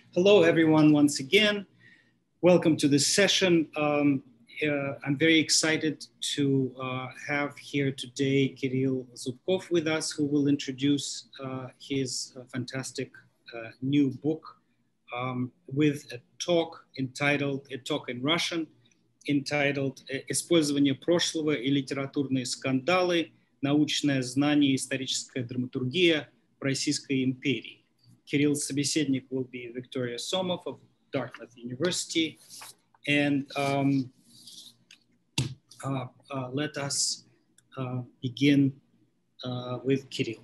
Hello, everyone, once again. Welcome to this session. I'm very excited to have here today Kirill Zubkov with us, who will introduce his fantastic new book with a talk entitled, a talk in Russian, entitled «Использование прошлого и литературные скандалы. Научное знание и историческая драматургия в Российской империи». Kirill's собеседник will be Victoria Somov of Dartmouth University. And let us begin with Kirill.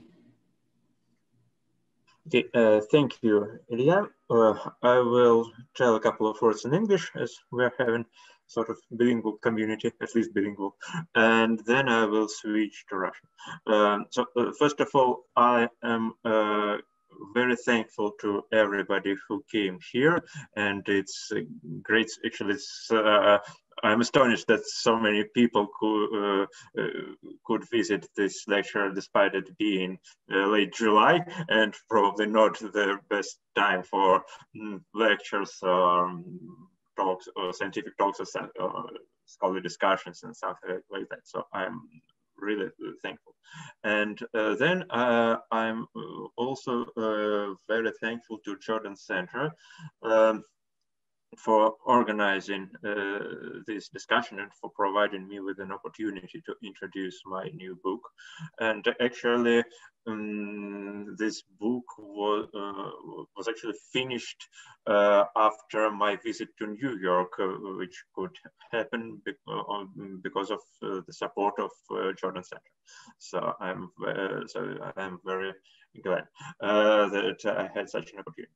Okay, thank you, Ilya. I will tell a couple of words in English as we're having sort of bilingual community, at least bilingual, and then I will switch to Russian. First of all, I am very thankful to everybody who came here, and it's great. Actually, I'm astonished that so many people could visit this lecture despite it being late July and probably not the best time for lectures, talks, or scientific talks, or scholarly discussions and stuff like that. So I'm really thankful. And then I'm also very thankful to Jordan Center for organizing this discussion and for providing me with an opportunity to introduce my new book. And actually, this book was actually finished after my visit to New York, which could happen because of the support of Jordan Center. So I'm very glad that I had such an opportunity.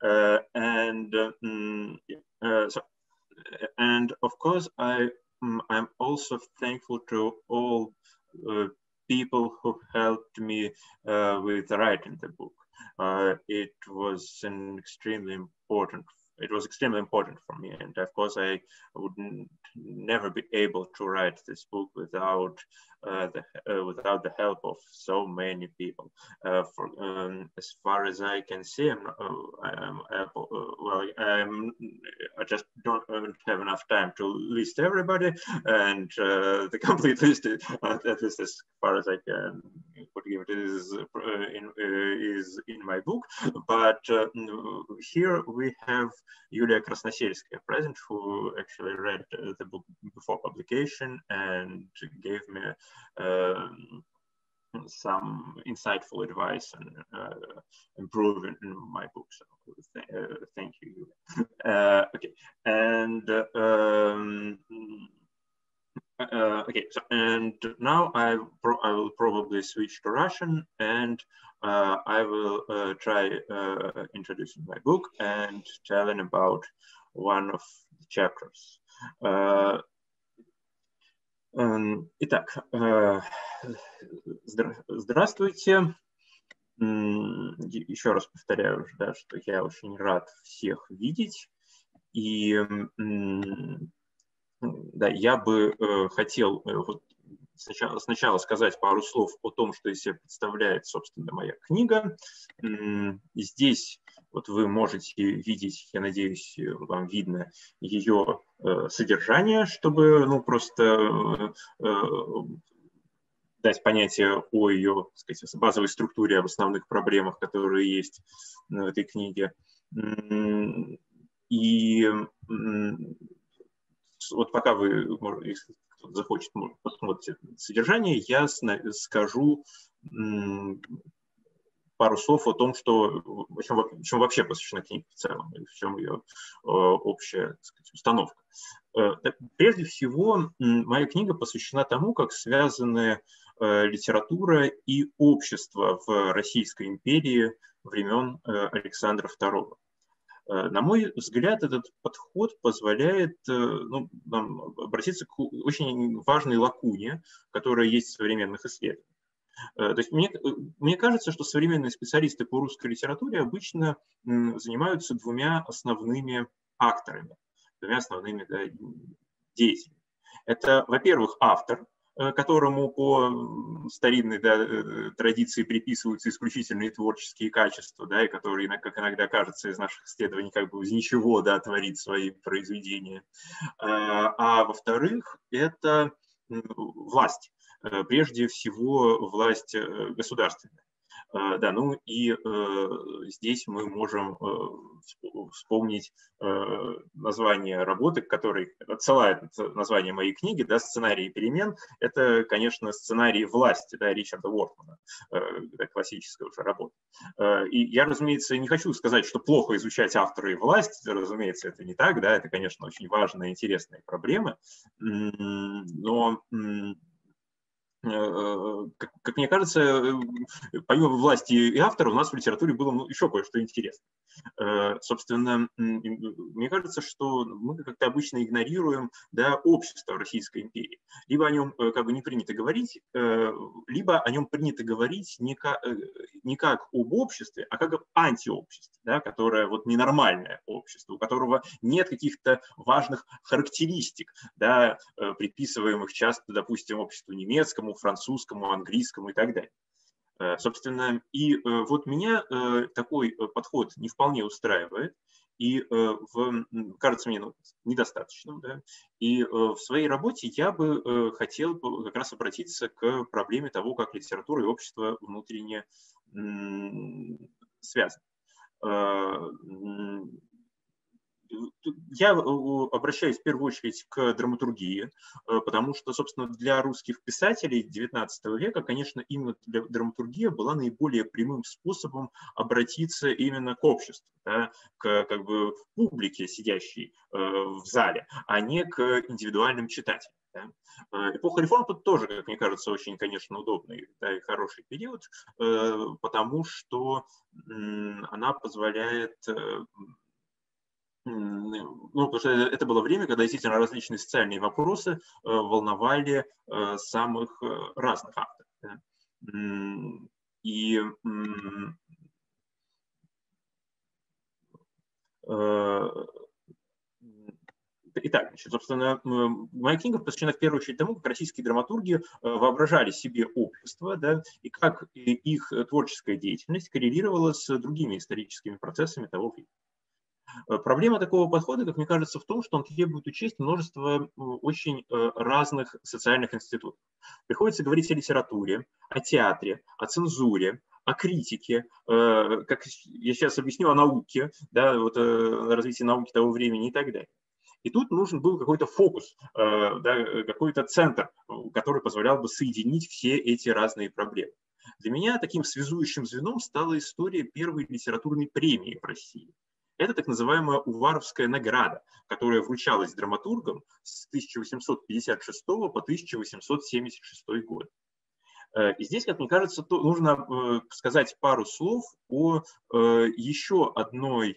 And of course, I'm also thankful to all people who helped me with writing the book. It was extremely important for me, and of course I would never be able to write this book without the help of so many people. As far as I can see, I just don't have enough time to list everybody, and the complete list, at least as far as I can give it, is in my book. But here we have Yulia Krasnoselskaya present, who actually read the book before publication and gave me some insightful advice and improving my book. So thank you. Okay, and okay. So and now I will probably switch to Russian, and I will try introducing my book and telling about one of the chapters. Итак, здравствуйте. Еще раз повторяю, да, что я очень рад всех видеть. И да, я бы хотел вот сначала сказать пару слов о том, что из себя представляет, собственно, моя книга. И здесь вот вы можете видеть, я надеюсь, вам видно ее содержание, чтобы, ну, просто дать понятие о ее, так сказать, базовой структуре, об основных проблемах, которые есть в этой книге. И вот пока вы, если кто-то захочет, посмотрите содержание, я скажу пару слов о том, что, чем вообще посвящена книга в целом, и в чем ее общая, так сказать, установка. Прежде всего, моя книга посвящена тому, как связаны литература и общество в Российской империи времен Александра II. На мой взгляд, этот подход позволяет нам обратиться к очень важной лакуне, которая есть в современных исследованиях. То есть мне кажется, что современные специалисты по русской литературе обычно занимаются двумя основными акторами, двумя основными деятелями. Это, во-первых, автор, которому по старинной, да, традиции приписываются исключительные творческие качества, да, и который, как иногда кажется из наших исследований, как бы из ничего, да, творит свои произведения. А во-вторых, это власть, прежде всего власть государственная. Да, ну и здесь мы можем вспомнить название работы, который отсылает название моей книги, да, «Сценарий перемен». Это, конечно, сценарий «Власти», да, Ричарда Уортмана, классическая уже работа. И я, разумеется, не хочу сказать, что плохо изучать автора и власть, разумеется, это не так, да, это, конечно, очень важная и интересная проблема, но как мне кажется, помимо власти и автора, у нас в литературе было еще кое-что интересное. Собственно, мне кажется, что мы как-то обычно игнорируем, да, общество Российской империи. Либо о нем как бы не принято говорить, либо о нем принято говорить не как об обществе, а как об антиобществе, да, которое вот ненормальное общество, у которого нет каких-то важных характеристик, да, приписываемых часто, допустим, обществу немецкому, французскому, английскому и так далее. Собственно, и вот меня такой подход не вполне устраивает, и кажется мне недостаточным. Да? И в своей работе я бы хотел как раз обратиться к проблеме того, как литература и общество внутренне связаны. Я обращаюсь в первую очередь к драматургии, потому что, собственно, для русских писателей XIX века, конечно, именно драматургия была наиболее прямым способом обратиться именно к обществу, да, к как бы публике, сидящей в зале, а не к индивидуальным читателям. Да. Эпоха реформ тут тоже, как мне кажется, очень, конечно, удобный, да, и хороший период, потому что она позволяет... Ну, потому что это было время, когда действительно различные социальные вопросы волновали самых разных авторов. Да. И итак, значит, собственно, моя книга посвящена в первую очередь тому, как российские драматурги воображали себе общество, да, и как их творческая деятельность коррелировала с другими историческими процессами того времени. Проблема такого подхода, как мне кажется, в том, что он требует учесть множество очень разных социальных институтов. Приходится говорить о литературе, о театре, о цензуре, о критике, как я сейчас объясню, о науке, да, вот, о развитии науки того времени и так далее. И тут нужен был какой-то фокус, да, какой-то центр, который позволял бы соединить все эти разные проблемы. Для меня таким связующим звеном стала история первой литературной премии в России. Это так называемая Уваровская награда, которая вручалась драматургам с 1856 по 1876 год. И здесь, как мне кажется, нужно сказать пару слов о еще одной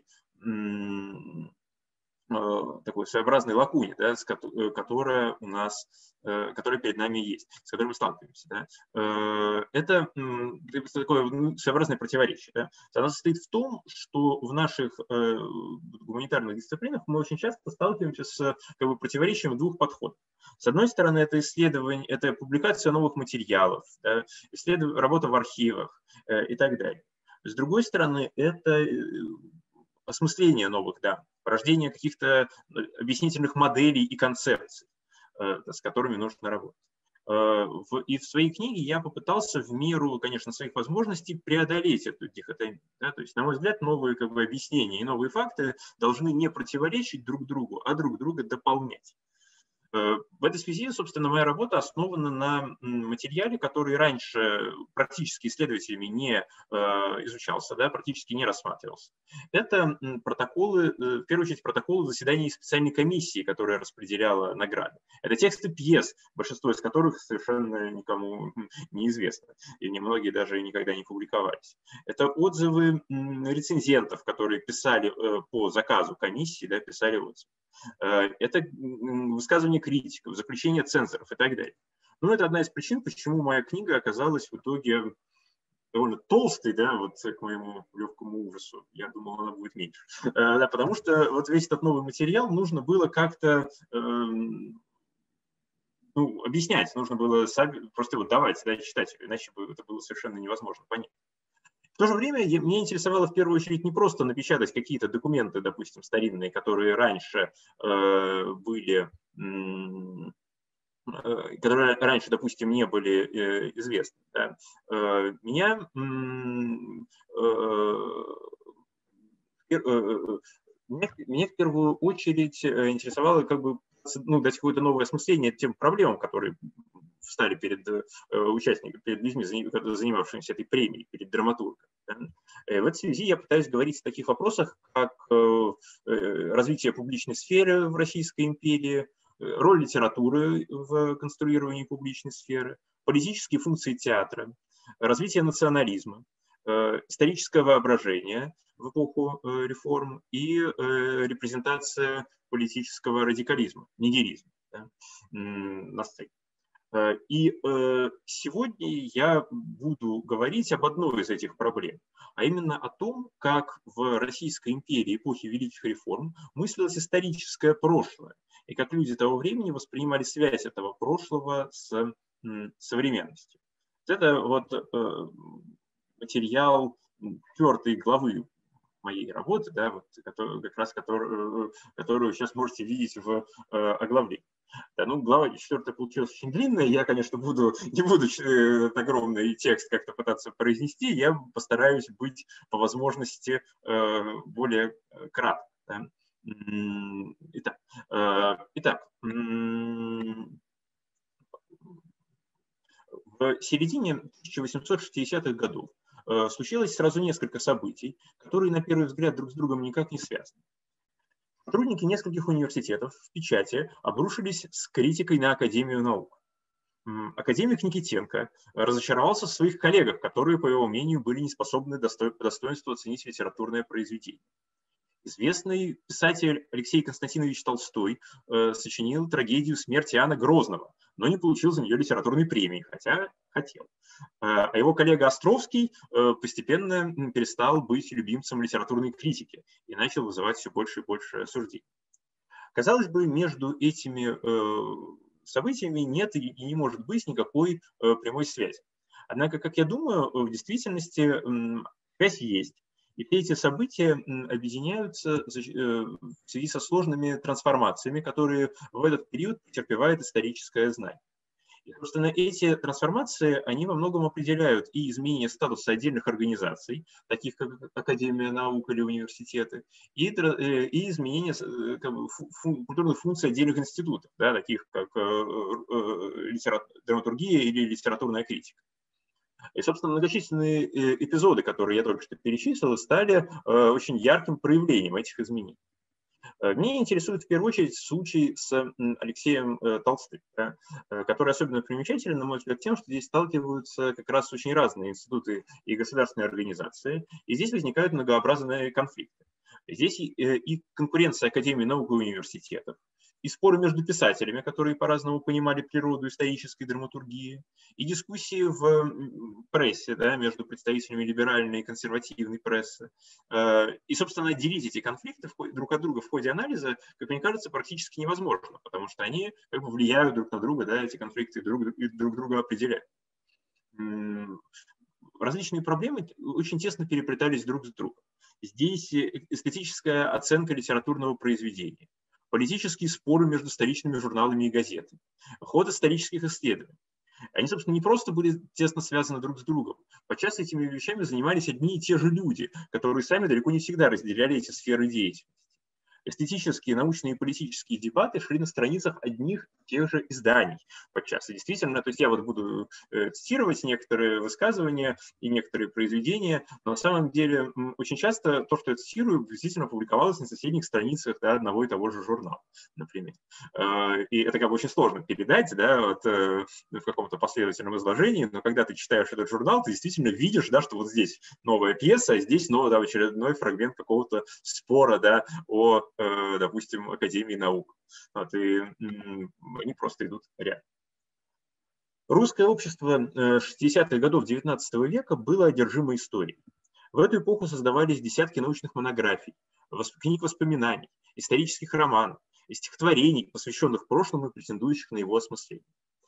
такой своеобразной лакуне, да, которая у нас, которая перед нами есть, с которой мы сталкиваемся. Да. Это такое своеобразное противоречие. Да. Оно состоит в том, что в наших гуманитарных дисциплинах мы очень часто сталкиваемся с как бы противоречием двух подходов. С одной стороны, это исследование, это публикация новых материалов, да, работа в архивах и так далее. С другой стороны, это осмысление новых данных, рождение каких-то объяснительных моделей и концепций, с которыми нужно работать. И в своей книге я попытался в меру, конечно, своих возможностей преодолеть эту дихотомию. Да? То есть, на мой взгляд, новые как бы объяснения и новые факты должны не противоречить друг другу, а друг друга дополнять. В этой связи, собственно, моя работа основана на материале, который раньше практически исследователями не изучался, да, практически не рассматривался. Это протоколы, в первую очередь, протоколы заседаний специальной комиссии, которая распределяла награды. Это тексты пьес, большинство из которых совершенно никому не известно, и немногие даже никогда не публиковались. Это отзывы рецензентов, которые писали по заказу комиссии, да, писали отзывы. Это высказывания критиков, заключения цензоров и так далее. Но это одна из причин, почему моя книга оказалась в итоге довольно толстой, да, вот к моему легкому ужасу. Я думал, она будет меньше. Да, потому что вот весь этот новый материал нужно было как-то ну, объяснять, нужно было просто вот давать читателю, иначе бы это было совершенно невозможно понять. В то же время меня интересовало в первую очередь не просто напечатать какие-то документы, допустим, старинные, которые раньше были, которые раньше, допустим, не были известны. Да. Меня в первую очередь интересовало как бы дать какое-то новое осмысление тем проблемам, которые встали перед участниками, перед людьми, занимавшимися этой премией, перед драматургом. Да. В этой связи я пытаюсь говорить о таких вопросах, как развитие публичной сферы в Российской империи, роль литературы в конструировании публичной сферы, политические функции театра, развитие национализма, историческое воображение в эпоху реформ и репрезентация политического радикализма, нигилизма, да, на сцене. И сегодня я буду говорить об одной из этих проблем, а именно о том, как в Российской империи эпохи Великих реформ мыслилось историческое прошлое, и как люди того времени воспринимали связь этого прошлого с современностью. Это вот материал 4 главы моей работы, да, вот, которую сейчас можете видеть в оглавлении. Да, ну, глава 4 получилась очень длинная, я, конечно, не буду этот огромный текст как-то пытаться произнести, я постараюсь быть по возможности более кратко. Да. Итак, в середине 1860-х годов случилось сразу несколько событий, которые, на первый взгляд, друг с другом никак не связаны. Сотрудники нескольких университетов в печати обрушились с критикой на Академию наук. Академик Никитенко разочаровался в своих коллегах, которые, по его мнению, были не способны по достоинству оценить литературное произведение. Известный писатель Алексей Константинович Толстой сочинил трагедию «Смерть Иоанна Грозного», но не получил за нее литературной премии, хотя хотел. А его коллега Островский постепенно перестал быть любимцем литературной критики и начал вызывать все больше и больше осуждений. Казалось бы, между этими событиями нет и не может быть никакой прямой связи. Однако, как я думаю, в действительности связь есть. И все эти события объединяются в связи со сложными трансформациями, которые в этот период претерпевает историческое знание. И, собственно, эти трансформации, они во многом определяют и изменение статуса отдельных организаций, таких как Академия наук или университеты, и изменение культурных функций отдельных институтов, да, таких как драматургия или литературная критика. И, собственно, многочисленные эпизоды, которые я только что перечислил, стали очень ярким проявлением этих изменений. Меня интересует в первую очередь случай с Алексеем Толстым, да, который особенно примечателен, на мой взгляд, тем, что здесь сталкиваются как раз очень разные институты и государственные организации, и здесь возникают многообразные конфликты. Здесь и конкуренция Академии наук и университетов, и споры между писателями, которые по-разному понимали природу исторической драматургии, и дискуссии в прессе, да, между представителями либеральной и консервативной прессы. И, собственно, отделить эти конфликты друг от друга в ходе анализа, как мне кажется, практически невозможно, потому что они как бы влияют друг на друга, да, эти конфликты друг друга определяют. Различные проблемы очень тесно переплетались друг с другом. Здесь эстетическая оценка литературного произведения, политические споры между столичными журналами и газетами, ход исторических исследований. Они, собственно, не просто были тесно связаны друг с другом. Подчас этими вещами занимались одни и те же люди, которые сами далеко не всегда разделяли эти сферы деятельности. Эстетические, научные и политические дебаты шли на страницах одних и тех же изданий подчас. И действительно, то есть я вот буду цитировать некоторые высказывания и некоторые произведения, но на самом деле очень часто то, что я цитирую, действительно публиковалось на соседних страницах, да, одного и того же журнала, например. И это как бы очень сложно передать, да, вот, в каком-то последовательном изложении, но когда ты читаешь этот журнал, ты действительно видишь, да, что вот здесь новая пьеса, а здесь да, очередной фрагмент какого-то спора, да, о, допустим, Академии наук. Вот, и они просто идут рядом. Русское общество 60-х годов XIX века было одержимо историей. В эту эпоху создавались десятки научных монографий, книг воспоминаний, исторических романов и стихотворений, посвященных прошлому и претендующих на его осмысление.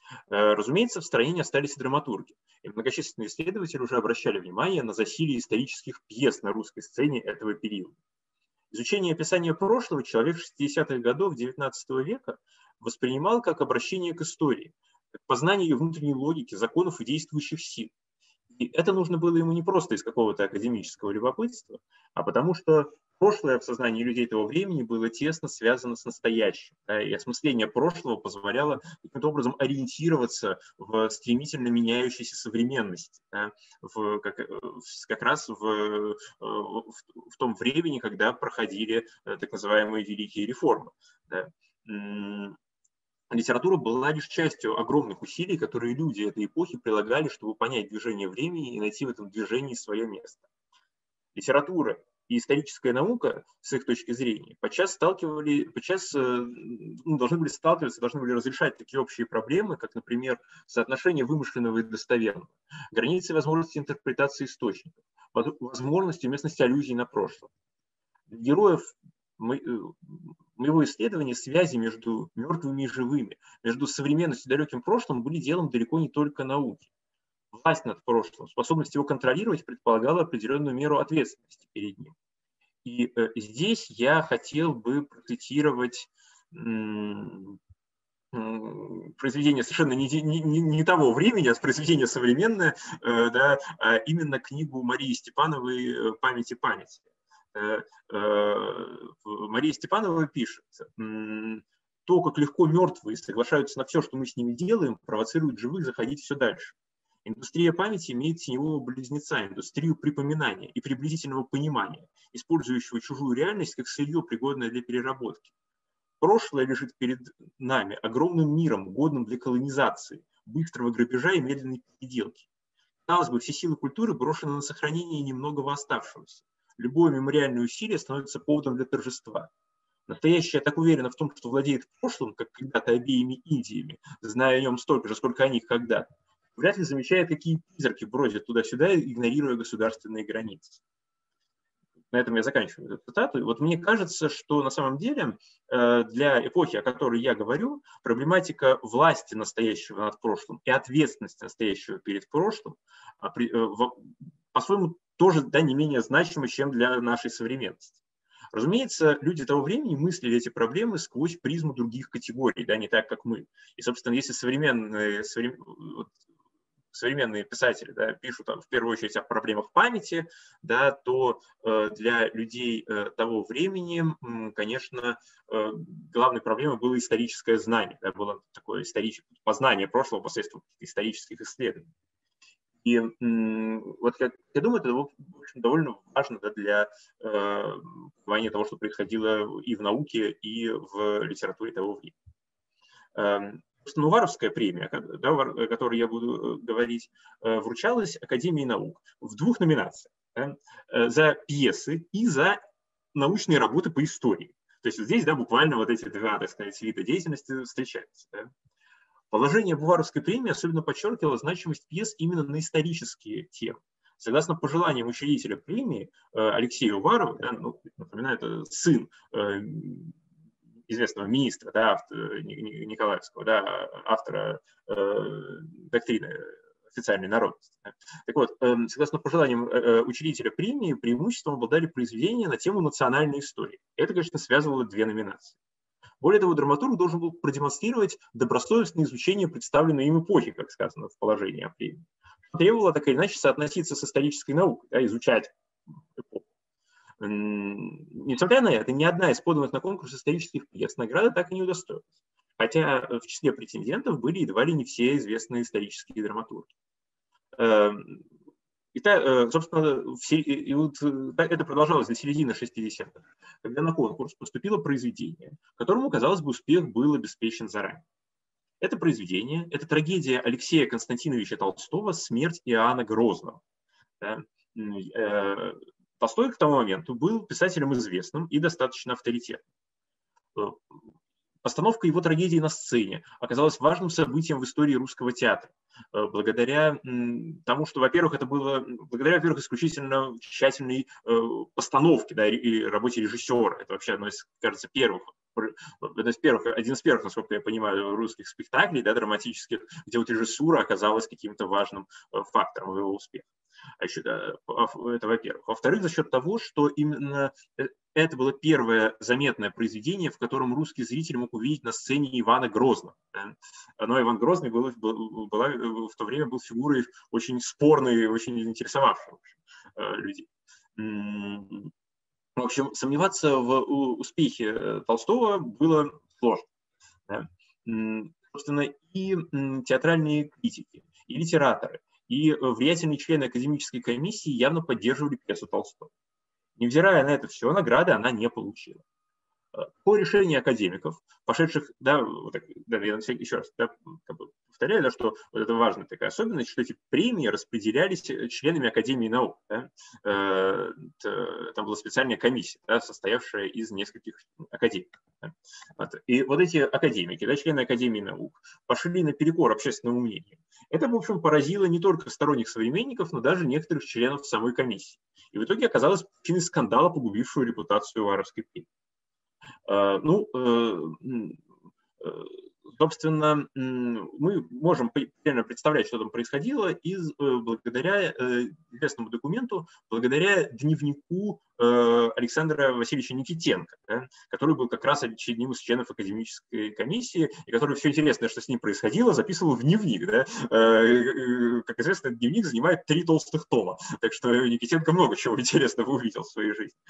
Разумеется, в стране не остались и драматурги, и многочисленные исследователи уже обращали внимание на засилие исторических пьес на русской сцене этого периода. Изучение и описание прошлого человек 60-х годов XIX века воспринимал как обращение к истории, как познание ее внутренней логики, законов и действующих сил. И это нужно было ему не просто из какого-то академического любопытства, а потому что прошлое в сознании людей того времени было тесно связано с настоящим. Да, и осмысление прошлого позволяло каким-то образом ориентироваться в стремительно меняющейся современности. Да, как раз в том времени, когда проходили так называемые великие реформы. Да. Литература была лишь частью огромных усилий, которые люди этой эпохи прилагали, чтобы понять движение времени и найти в этом движении свое место. Литература и историческая наука, с их точки зрения, подчас должны были сталкиваться, должны были разрешать такие общие проблемы, как, например, соотношение вымышленного и достоверного, границы возможности интерпретации источников, возможность уместности аллюзий на прошлое. Для героев моего исследования связи между мертвыми и живыми, между современностью и далеким прошлым были делом далеко не только науки. Власть над прошлым, способность его контролировать предполагала определенную меру ответственности перед ним. И здесь я хотел бы процитировать произведение совершенно не того времени, а произведение современное, да, а именно книгу Марии Степановой «Память и память». Мария Степанова пишет: то, как легко мертвые соглашаются на все, что мы с ними делаем, провоцирует живых заходить все дальше. Индустрия памяти имеет теневого близнеца, индустрию припоминания и приблизительного понимания, использующего чужую реальность как сырье, пригодное для переработки. Прошлое лежит перед нами огромным миром, годным для колонизации, быстрого грабежа и медленной переделки. Казалось бы, все силы культуры брошены на сохранение немногого оставшегося. Любое мемориальное усилие становится поводом для торжества. Настоящее так уверено в том, что владеет прошлым, как когда-то обеими Индиями, зная о нем столько же, сколько о них когда-то, вряд ли замечает, какие призраки бродят туда-сюда, игнорируя государственные границы. На этом я заканчиваю эту цитату. И вот мне кажется, что на самом деле для эпохи, о которой я говорю, проблематика власти настоящего над прошлым и ответственности настоящего перед прошлым по-своему тоже не менее значима, чем для нашей современности. Разумеется, люди того времени мыслили эти проблемы сквозь призму других категорий, не так, как мы. И, собственно, если современные писатели пишут в первую очередь о проблемах памяти, то для людей того времени, конечно, главной проблемой было историческое знание, было такое познание прошлого посредством исторических исследований. И вот я думаю, это, в общем, довольно важно для понимания того, что происходило и в науке, и в литературе того времени. Уваровская премия, о которой я буду говорить, вручалась Академией наук в двух номинациях: за пьесы и за научные работы по истории. То есть здесь буквально вот эти два, так сказать, вида деятельности встречаются. Положение Уваровской премии особенно подчеркивало значимость пьес именно на исторические темы. Согласно пожеланиям учредителя премии Алексея Уварова, напоминаю, это сын известного министра, Николаевского, автора доктрины официальной народности. Так вот, согласно пожеланиям учредителя премии, преимуществом обладали произведения на тему национальной истории. Это, конечно, связывало две номинации. Более того, драматург должен был продемонстрировать добросовестное изучение представленной им эпохи, как сказано в положении о премии. Требовало так или иначе соотноситься с исторической наукой, изучать эпоху. Несмотря на это, ни одна из поданных на конкурс исторических пьес награды так и не удостоилась. Хотя в числе претендентов были едва ли не все известные исторические драматурги. И, собственно, это продолжалось до середины 60-х, когда на конкурс поступило произведение, которому, казалось бы, успех был обеспечен заранее. Это произведение – это трагедия Алексея Константиновича Толстого «Смерть Иоанна Грозного». Толстой к тому моменту был писателем известным и достаточно авторитетным. Постановка его трагедии на сцене оказалась важным событием в истории русского театра, благодаря тому, что, во-первых, это было благодаря, во-первых, исключительно тщательной постановке, да, и работе режиссера. Это вообще одно из, кажется, один из первых, насколько я понимаю, русских спектаклей, да, драматических, где вот режиссура оказалась каким-то важным фактором его успеха. Это во-первых. Во-вторых, за счет того, что именно это было первое заметное произведение, в котором русский зритель мог увидеть на сцене Ивана Грозного. Но Иван Грозный в то время был фигурой очень спорной, очень интересовавшей людей. В общем, сомневаться в успехе Толстого было сложно. Собственно, и театральные критики, и литераторы, и влиятельные члены академической комиссии явно поддерживали пьесу Толстого. Невзирая на это все, награды она не получила. По решению академиков, пошедших, я еще раз повторяю, да, что вот это важная такая особенность, что эти премии распределялись членами Академии наук. Да? Там была специальная комиссия, да, состоявшая из нескольких академиков. Да? И вот эти академики, да, члены Академии наук, пошли наперекор общественному мнению. Это, в общем, поразило не только сторонних современников, но даже некоторых членов самой комиссии. И в итоге оказалось причиной скандала, погубившего репутацию Уваровской премии. Собственно, мы можем примерно представлять, что там происходило, благодаря известному документу, благодаря дневнику Александра Васильевича Никитенко, да, который был как раз одним из членов академической комиссии, и который все интересное, что с ним происходило, записывал в дневник. Да. Как известно, этот дневник занимает 3 толстых тома, так что Никитенко много чего интересного увидел в своей жизни.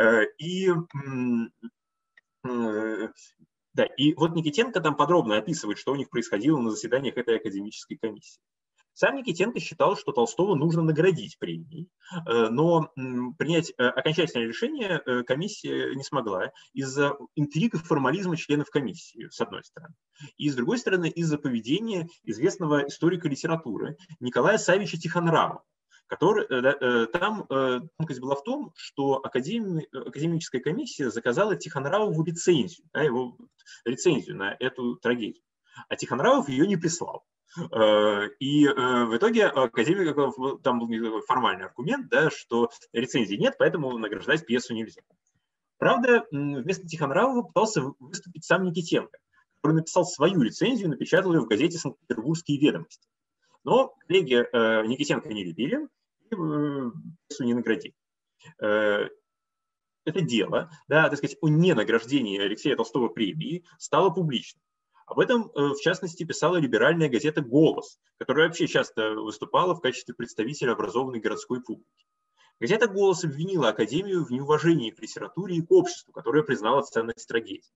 Да, и вот Никитенко там подробно описывает, что у них происходило на заседаниях этой академической комиссии. Сам Никитенко считал, что Толстого нужно наградить премией, но принять окончательное решение комиссия не смогла из-за интриг и формализма членов комиссии, с одной стороны, и, с другой стороны, из-за поведения известного историка литературы Николая Савича Тихонравова, там тонкость была в том, что академическая комиссия заказала Тихонравову лицензию, да, его рецензию на эту трагедию, а Тихонравов ее не прислал. И в итоге академик, там был формальный аргумент, да, что рецензии нет, поэтому награждать пьесу нельзя. Правда, вместо Тихонравова пытался выступить сам Никитенко, который написал свою рецензию и напечатал ее в газете «Санкт-Петербургские ведомости». Но коллеги Никитенко не любили и пьесу не наградили. Это дело, да, так сказать, о ненаграждении Алексея Толстого премии стало публичным. Об этом, в частности, писала либеральная газета «Голос», которая вообще часто выступала в качестве представителя образованной городской публики. Газета «Голос» обвинила Академию в неуважении к литературе и к обществу, которое признало ценность трагедии.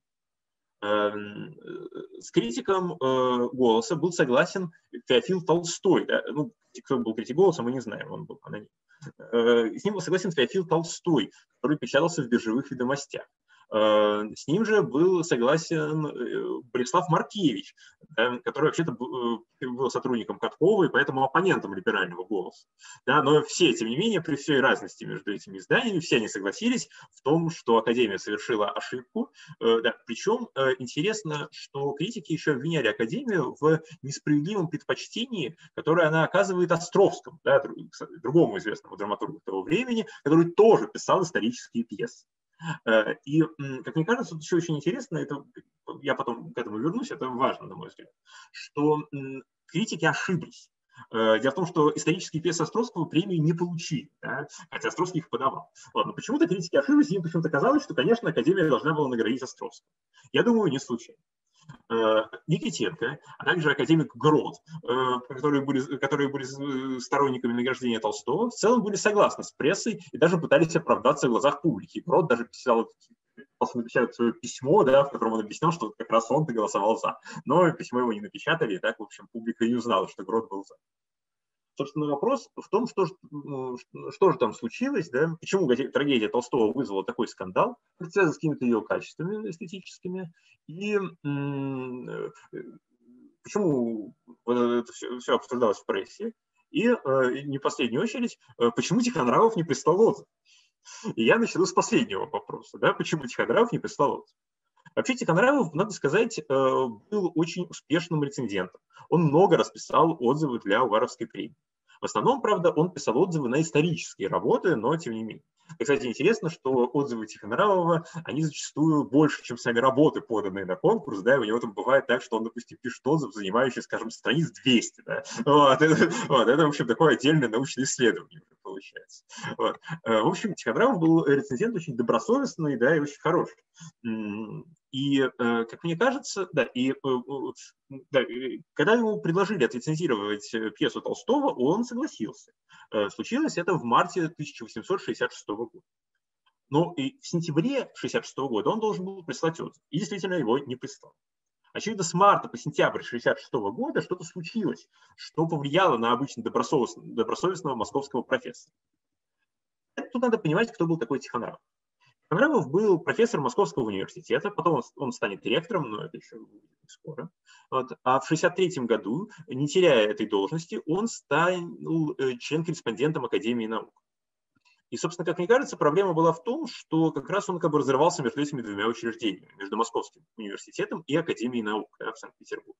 С критиком «Голоса» был согласен Феофил Толстой. Да? Ну, кто был критик «Голоса», мы не знаем, он был аноним. С ним был согласен Феофил Толстой, который печатался в биржевых ведомостях. С ним же был согласен Борислав Маркевич, да, который вообще-то был сотрудником Каткова и поэтому оппонентом либерального «Голоса». Да, но все, тем не менее, при всей разности между этими изданиями, все они согласились в том, что Академия совершила ошибку. Да, причем интересно, что критики еще обвиняли Академию в несправедливом предпочтении, которое она оказывает Островскому, да, другому известному драматургу того времени, который тоже писал исторические пьесы. И, как мне кажется, еще очень интересно, это, я потом к этому вернусь, это важно, на мой взгляд, что критики ошиблись. Дело в том, что исторические пьесы Островского премию не получили, да, хотя Островский их подавал. Ладно, почему-то критики ошиблись, им почему-то казалось, что, конечно, Академия должна была наградить Островского. Я думаю, не случайно. Никитенко, а также академик Грот, которые были сторонниками награждения Толстого, в целом были согласны с прессой и даже пытались оправдаться в глазах публики. Грот даже писал свое письмо, да, в котором он объяснял, что как раз он-то голосовал за. Но письмо его не напечатали, и так, в общем, публика и узнала, что Грот был за. Собственно, вопрос в том, что же там случилось, да? Почему трагедия Толстого вызвала такой скандал, связан с какими-то ее качествами эстетическими, и почему это все обсуждалось в прессе, и не в последнюю очередь, почему Тихонравов не прислал отзыв. И я начну с последнего вопроса, да? Почему Тихонравов не прислал отзыв. Вообще Тихонравов, надо сказать, был очень успешным рецензентом. Он много расписал отзывы для Уваровской премии. В основном, правда, он писал отзывы на исторические работы, но тем не менее. И, кстати, интересно, что отзывы Тихонравова, они зачастую больше, чем сами работы, поданные на конкурс. Да, и у него там бывает так, что он, допустим, пишет отзыв, занимающий, скажем, страниц 200. Да? Это, в общем, такое отдельное научное исследование получается. Вот. В общем, Тихонравов был рецензент очень добросовестный, да, и очень хороший. И, как мне кажется, да, когда ему предложили отрецензировать пьесу Толстого, он согласился. Случилось это в марте 1866 года. Но и в сентябре 1966 года он должен был прислать отзыв. И действительно его не прислал. Очевидно, с марта по сентябрь 1966 года что-то случилось, что повлияло на обычно добросовестного московского профессора. Тут надо понимать, кто был такой Тихонравов. Тихонравов был профессор Московского университета, потом он станет ректором, но это еще не скоро. Вот. А в 1963 году, не теряя этой должности, он стал член-корреспондентом Академии наук. И, собственно, как мне кажется, проблема была в том, что как раз он как бы разрывался между этими двумя учреждениями, между Московским университетом и Академией наук, да, в Санкт-Петербурге.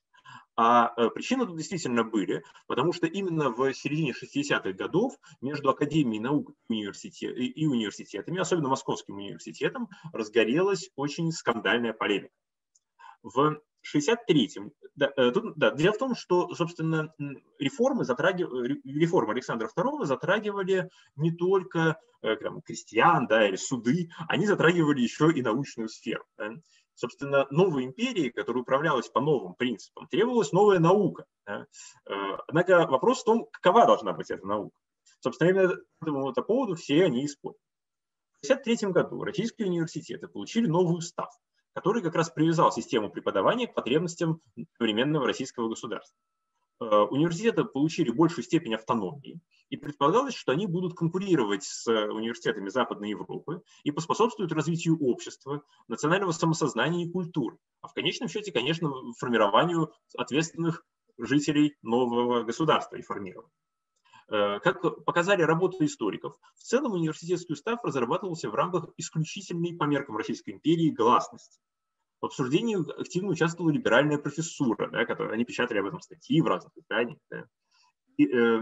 А причины тут действительно были, потому что именно в середине 60-х годов между Академией наук и университетами, особенно Московским университетом, разгорелась очень скандальная полемика. В 63-м, дело в том, что, собственно, реформы Александра II затрагивали не только крестьян, да, или суды, они затрагивали еще и научную сферу. Да. Собственно, новой империи, которая управлялась по новым принципам, требовалась новая наука. Да. Однако вопрос в том, какова должна быть эта наука. Собственно, именно по этому поводу все они и спорят. В 1963 году российские университеты получили новый устав, который как раз привязал систему преподавания к потребностям современного российского государства. Университеты получили большую степень автономии, и предполагалось, что они будут конкурировать с университетами Западной Европы и поспособствуют развитию общества, национального самосознания и культуры, а в конечном счете, конечно, формированию ответственных жителей нового государства и формированию. Как показали работы историков, в целом университетский устав разрабатывался в рамках исключительной по меркам Российской империи гласности. В обсуждении активно участвовала либеральная профессура, да, они печатали об этом статьи в разных изданиях. Да. И,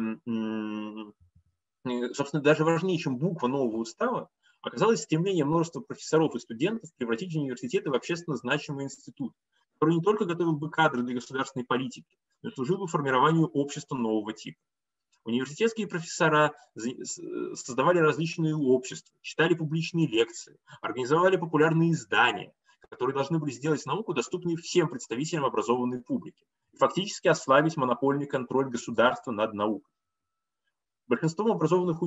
собственно, даже важнее, чем буква нового устава, оказалось стремление множества профессоров и студентов превратить университеты в общественно значимый институт, который не только готовил бы кадры для государственной политики, но и служил бы формированию общества нового типа. Университетские профессора создавали различные общества, читали публичные лекции, организовали популярные издания, которые должны были сделать науку доступной всем представителям образованной публики и фактически ослабить монопольный контроль государства над наукой. Большинством образованных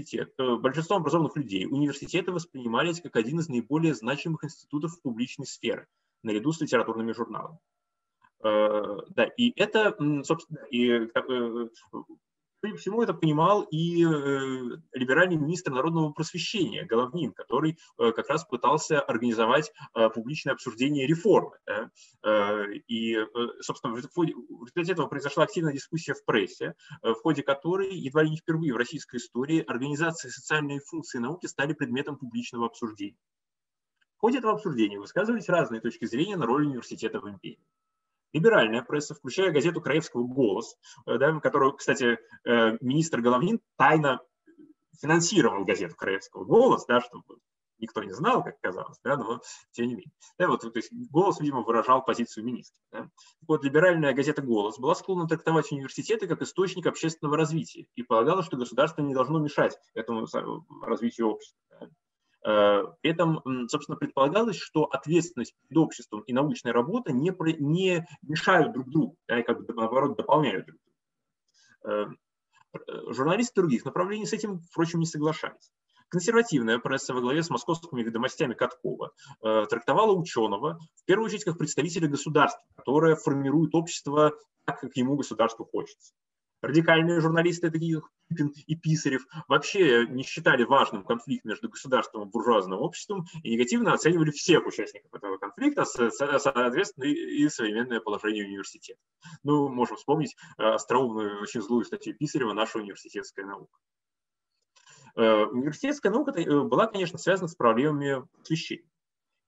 людей университеты воспринимались как один из наиболее значимых институтов публичной сферы, наряду с литературными журналами. Да, и это, собственно, Судя по всему, это понимал и либеральный министр народного просвещения Головнин, который как раз пытался организовать публичное обсуждение реформы. Да? И, собственно, в результате этого произошла активная дискуссия в прессе, в ходе которой едва ли не впервые в российской истории организации и социальные функции науки стали предметом публичного обсуждения. В ходе этого обсуждения высказывались разные точки зрения на роль университета в империи. Либеральная пресса, включая газету «Краевского голос», да, которую, кстати, министр Головнин тайно финансировал газету «Краевского голос», да, чтобы никто не знал, как казалось, да, но тем не менее. Да, вот, то есть «Голос», видимо, выражал позицию министра. Да. Вот либеральная газета «Голос» была склонна трактовать университеты как источник общественного развития и полагала, что государство не должно мешать этому развитию общества. Да. При этом, собственно, предполагалось, что ответственность перед обществом и научная работа не мешают друг другу, да, и как бы наоборот дополняют друг друга. Журналисты других направлений с этим, впрочем, не соглашались. Консервативная пресса во главе с московскими ведомостями Каткова трактовала ученого в первую очередь как представителя государства, которое формирует общество так, как ему государству хочется. Радикальные журналисты, такие как Пипин и Писарев, вообще не считали важным конфликт между государством и буржуазным обществом и негативно оценивали всех участников этого конфликта, соответственно, и современное положение университета. Ну, можем вспомнить остроумную, очень злую статью Писарева «Наша университетская наука». Университетская наука была, конечно, связана с проблемами просвещения.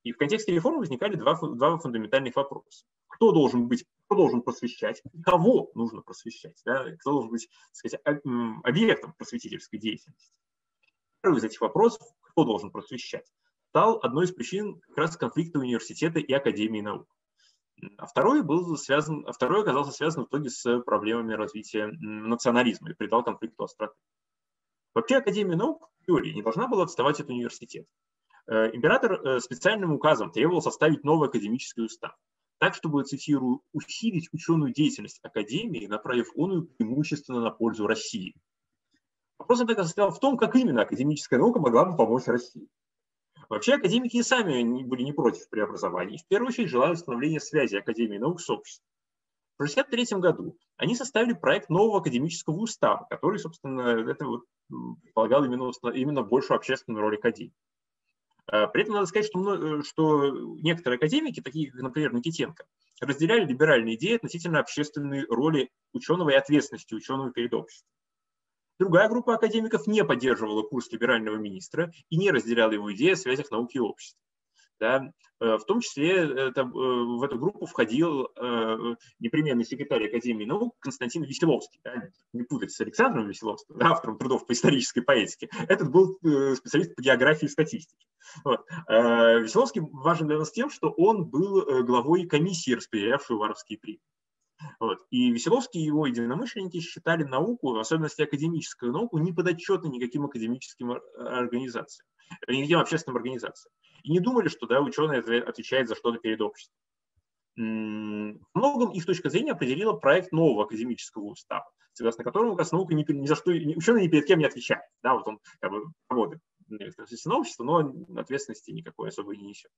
И в контексте реформы возникали два фундаментальных вопроса. Кто должен просвещать, кого нужно просвещать, да? Кто должен быть, так сказать, объектом просветительской деятельности. Первый из этих вопросов, кто должен просвещать, стал одной из причин как раз конфликта университета и Академии наук. А второй оказался связан в итоге с проблемами развития национализма и придал конфликту остроты. Вообще Академия наук в теории не должна была отставать от университета. Император специальным указом требовал составить новый академический устав, так, чтобы, цитирую, усилить ученую деятельность Академии, направив оную преимущественно на пользу России. Вопрос, однако, состоял в том, как именно академическая наука могла бы помочь России. Вообще академики и сами были не против преобразований. В первую очередь желали восстановления связи Академии наук с обществом. В 1963 году они составили проект нового академического устава, который, собственно, это предполагал именно большую общественную роль Академии. При этом надо сказать, что некоторые академики, такие как, например, Никитенко, разделяли либеральные идеи относительно общественной роли ученого и ответственности ученого перед обществом. Другая группа академиков не поддерживала курс либерального министра и не разделяла его идеи о связях науки и общества. Да? В том числе в эту группу входил непременный секретарь Академии наук Константин Веселовский. Да? Не путать с Александром Веселовским, да, автором трудов по исторической поэтике. Этот был специалист по географии и статистике. Вот. Веселовский важен для нас тем, что он был главой комиссии, распределявшей Уваровские премии. Вот. И Веселовский и его единомышленники считали науку, в особенности академическую науку, неподотчетной никаким академическим организациям, никаким общественным организациям. И не думали, что ученый отвечает за что-то перед обществом. В многом их точка зрения определила проект нового академического устава, согласно которому как раз наука ни за что, ученый ни перед кем не отвечает. Да, вот он как бы проводит на общество, но ответственности никакой особой не несет.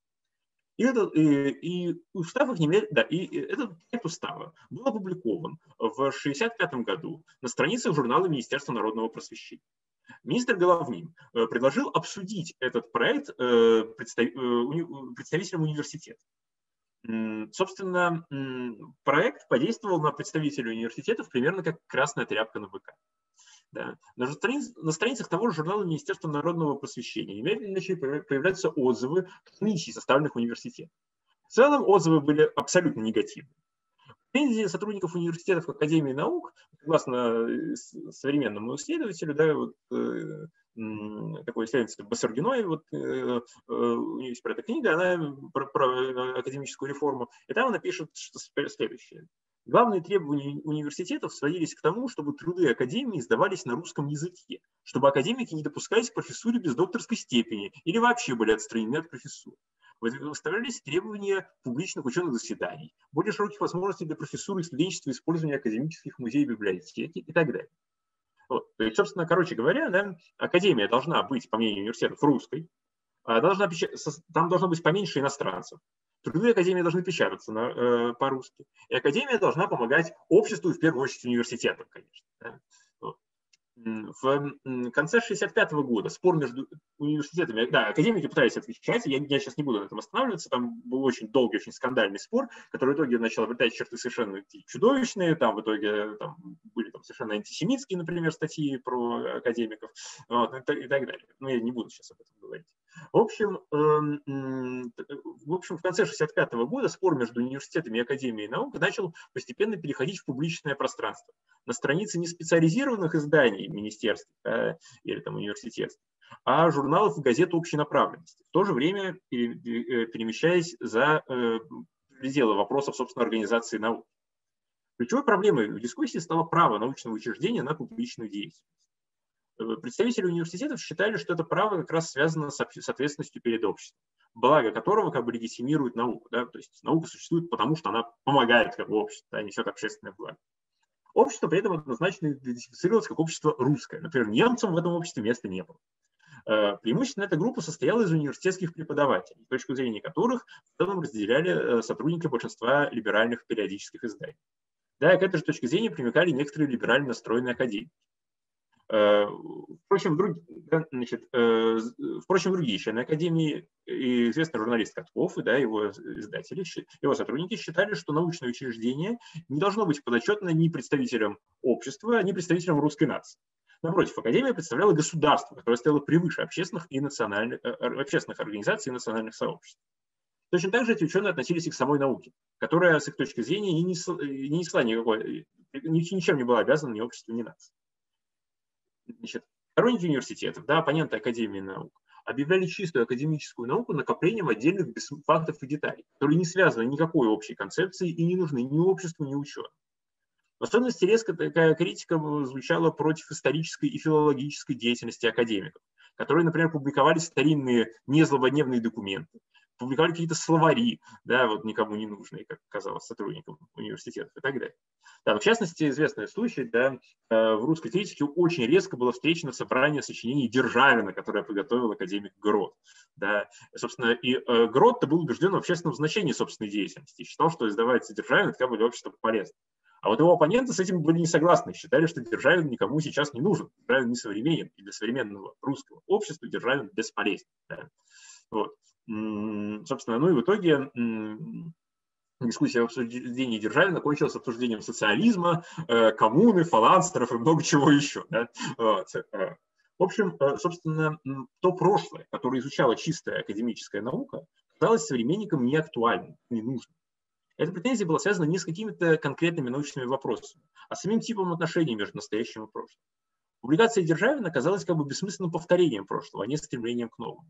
И устав их и этот проект устава был опубликован в 1965 году на страницах журнала Министерства народного просвещения. Министр Головнин предложил обсудить этот проект представителям университета. Собственно, проект подействовал на представителей университетов примерно как красная тряпка на быка. Да. На страницах того же журнала Министерства народного просвещения немедленно начали появляться отзывы комиссий, составленных университетом. В целом отзывы были абсолютно негативны. Претензии сотрудников университетов Академии наук, согласно современному исследователю, такой исследователь Басаргиной, у нее есть про эту книгу, она про академическую реформу, и там она пишет следующее. Главные требования университетов сводились к тому, чтобы труды академии издавались на русском языке, чтобы академики не допускались к профессуре без докторской степени или вообще были отстранены от профессуры. Выставлялись требования публичных ученых заседаний, более широких возможностей для профессуры и студенчества, использования академических музеев, библиотеки и так далее. Вот. То есть, собственно, короче говоря, академия должна быть, по мнению университетов, русской, там должно быть поменьше иностранцев. Труды академии должны печататься по-русски. И академия должна помогать обществу, и в первую очередь университетам, конечно. Да? Вот. В конце 1965 года спор между университетами, академики пытались отвечать, я сейчас не буду на этом останавливаться, там был очень долгий, очень скандальный спор, который в итоге начал обретать черты совершенно чудовищные, там в итоге были совершенно антисемитские, например, статьи про академиков, вот, и так далее. Но я не буду сейчас об этом говорить. В общем, в конце 1965 года спор между университетами и Академией наук начал постепенно переходить в публичное пространство. На странице не специализированных изданий министерств или университетств, а журналов и газет общей направленности, в то же время перемещаясь за пределы вопросов, собственно, организации науки. Ключевой проблемой в дискуссии стало право научного учреждения на публичную деятельность. Представители университетов считали, что это право как раз связано с ответственностью перед обществом, благо которого как бы легитимирует науку. Да? То есть наука существует потому, что она помогает как бы обществу, несет общественное благо. Общество при этом однозначно идентифицировалось как общество русское. Например, немцам в этом обществе места не было. Преимущественно эта группа состояла из университетских преподавателей, точку зрения которых в целом разделяли сотрудники большинства либеральных периодических изданий. Да, и к этой же точке зрения примыкали некоторые либерально настроенные академики. Впрочем, другие члены Академии, известный журналист Катков и его издатели, его сотрудники считали, что научное учреждение не должно быть подотчетно ни представителям общества, ни представителям русской нации. Напротив, Академия представляла государство, которое стояло превыше общественных организаций и национальных сообществ. Точно так же эти ученые относились и к самой науке, которая, с их точки зрения, не несла никакой, ничем не была обязана ни обществу, ни нации. Значит, сторонники университетов, да, оппоненты Академии наук, объявляли чистую академическую науку накоплением отдельных фактов и деталей, которые не связаны никакой общей концепцией и не нужны ни обществу, ни ученым. В особенности резко такая критика звучала против исторической и филологической деятельности академиков, которые, например, публиковали старинные незлободневные документы, публиковали какие-то словари, да, вот никому не нужные, как казалось, сотрудникам университетов и так далее. Да, в частности, известный случай, да, в русской критике очень резко было встречено собрание сочинений Державина, которое подготовил академик Грот. Да. Собственно, и Грот-то был убежден в общественном значении собственной деятельности и считал, что издавать Державин – это для общества полезно. А вот его оппоненты с этим были не согласны, считали, что Державин никому сейчас не нужен, Державин не современен, и для современного русского общества Державин бесполезен. Да. Вот. Собственно, ну и в итоге дискуссия об обсуждении Державина кончилась обсуждением социализма, коммуны, фаланстеров и много чего еще. Да. Вот. В общем, собственно, то прошлое, которое изучала чистая академическая наука, казалось современникам неактуальным, ненужным. Эта претензия была связана не с какими-то конкретными научными вопросами, а с самим типом отношений между настоящим и прошлым. Публикация Державина оказалась как бы бессмысленным повторением прошлого, а не стремлением к новому.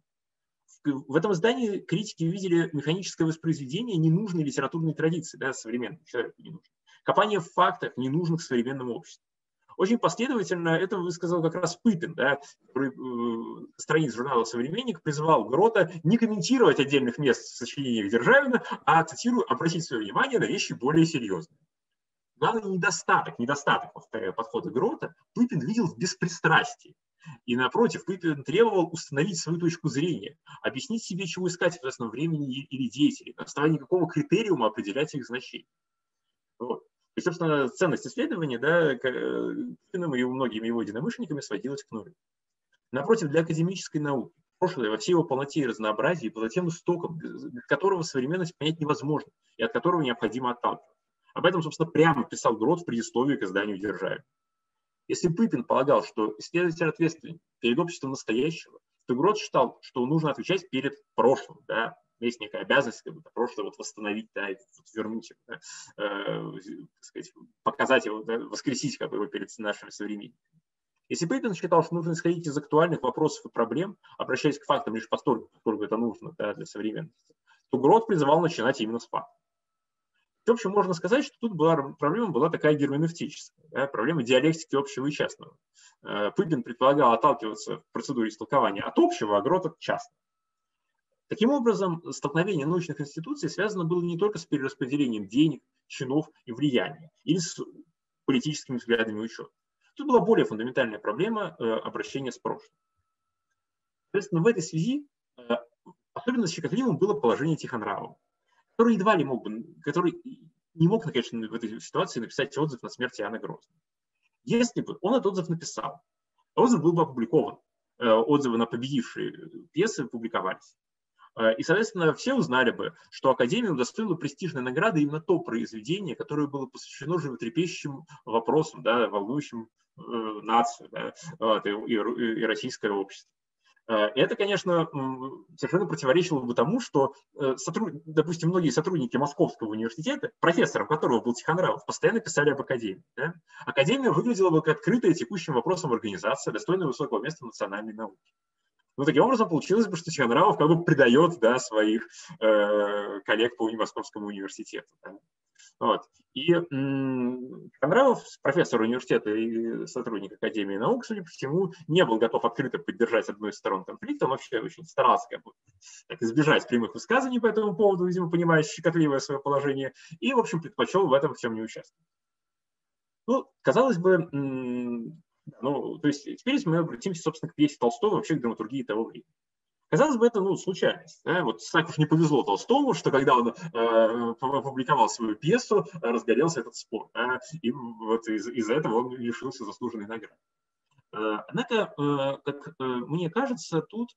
В этом издании критики видели механическое воспроизведение ненужной литературной традиции, да, современной, человеку не нужно. Копание в фактах, ненужных современному обществу. Очень последовательно это высказал как раз Пыпин, да, который страниц журнала «Современник» призвал Грота не комментировать отдельных мест в сочинениях Державина, а, цитирую, обратить свое внимание на вещи более серьезные. Главный недостаток, повторяю, подхода Грота Пыпин видел в беспристрастии. И напротив, Пыпин требовал установить свою точку зрения, объяснить себе, чего искать в известном времени или деятелей, на основании какого критериума определять их значение. Вот. И, собственно, ценность исследования, да, Пыпиным и многими его единомышленниками сводилась к нулю. Напротив, для академической науки прошлое во всей его полноте и разнообразии было тем истоком, без которого современность понять невозможно и от которого необходимо отталкиваться. Об этом, собственно, прямо писал Грот в предисловии к изданию Державина. Если Пыпин полагал, что исследователь ответственен перед обществом настоящего, то Грот считал, что нужно отвечать перед прошлым. Да? Есть некая обязанность как бы, прошлое вот восстановить, да, и вернуть его, да, сказать, показать его, да, воскресить как бы, его перед нашими современниками. Если Пыпин считал, что нужно исходить из актуальных вопросов и проблем, обращаясь к фактам лишь постольку, поскольку это нужно, да, для современности, то Грот призывал начинать именно с фактов. В общем, можно сказать, что тут проблема была такая герменевтическая, да, проблема диалектики общего и частного. Пыпин предполагал отталкиваться в процедуре истолкования от общего, а Грот от частного. Таким образом, столкновение научных институций связано было не только с перераспределением денег, чинов и влияния, или с политическими взглядами ученых. Тут была более фундаментальная проблема обращения с прошлым. Соответственно, в этой связи особенно щекотливым было положение Тихонравова, который не мог, конечно, в этой ситуации написать отзыв на смерть Иоанна Грозного. Если бы он этот отзыв написал, отзыв был бы опубликован, отзывы на победившие пьесы публиковались. И, соответственно, все узнали бы, что Академия удостоила престижной награды именно то произведение, которое было посвящено животрепещущим вопросам, да, волнующим нацию, да, и российское общество. Это, конечно, совершенно противоречило бы тому, что, допустим, многие сотрудники Московского университета, профессором которого был Тихонравов, постоянно писали об Академии. Да? Академия выглядела бы как открытая текущим вопросом организация, достойная высокого места в национальной науке. Но таким образом получилось бы, что Тихонравов как бы предает, да, своих коллег по Московскому университету. Да? Вот. И Тихонравов, профессор университета и сотрудник Академии наук, судя по всему, не был готов открыто поддержать одну из сторон конфликта, он вообще очень старался как бы, так, избежать прямых высказываний по этому поводу, видимо, понимая щекотливое свое положение, и, в общем, предпочел в этом всем не участвовать. Ну, казалось бы, ну, то есть теперь мы обратимся, собственно, к пьесе Толстого, вообще к драматургии того времени. Казалось бы, это случайность. Да? Вот так уж не повезло Толстому, что когда он опубликовал свою пьесу, разгорелся этот спор. Да? И вот из-за этого он лишился заслуженной награды. Однако, как мне кажется, тут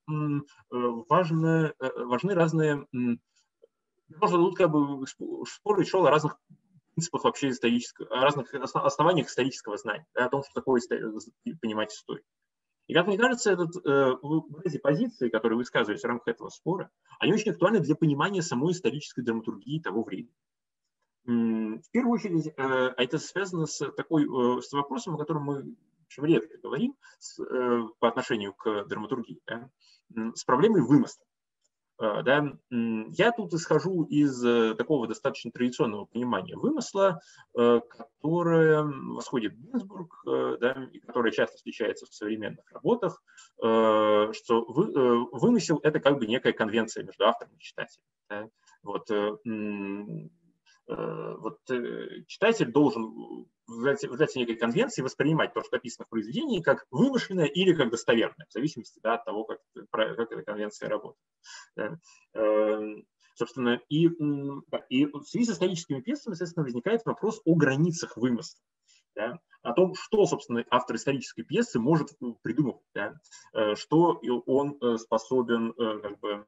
важны разные... Можно тут как бы спор шел о разных принципах вообще исторического, о разных основаниях исторического знания, да, о том, что такое понимать историю. И, как мне кажется, эти позиции, которые высказывались в рамках этого спора, они очень актуальны для понимания самой исторической драматургии того времени. В первую очередь, это связано с вопросом, о котором мы очень редко говорим по отношению к драматургии, да, с проблемой вымысла. Да. Я тут исхожу из такого достаточно традиционного понимания вымысла, которое восходит в Гинзбург, да, и которое часто встречается в современных работах, что вымысел – это как бы некая конвенция между автором и читателем. Да. Читатель должен в некой конвенции воспринимать то, что описано в произведении, как вымышленное или как достоверное, в зависимости, да, от того, как эта конвенция работает. Да. Собственно, и в связи с историческими пьесами, естественно, возникает вопрос о границах вымысла. Да, о том, что, собственно, автор исторической пьесы может придумать, да, что он способен как бы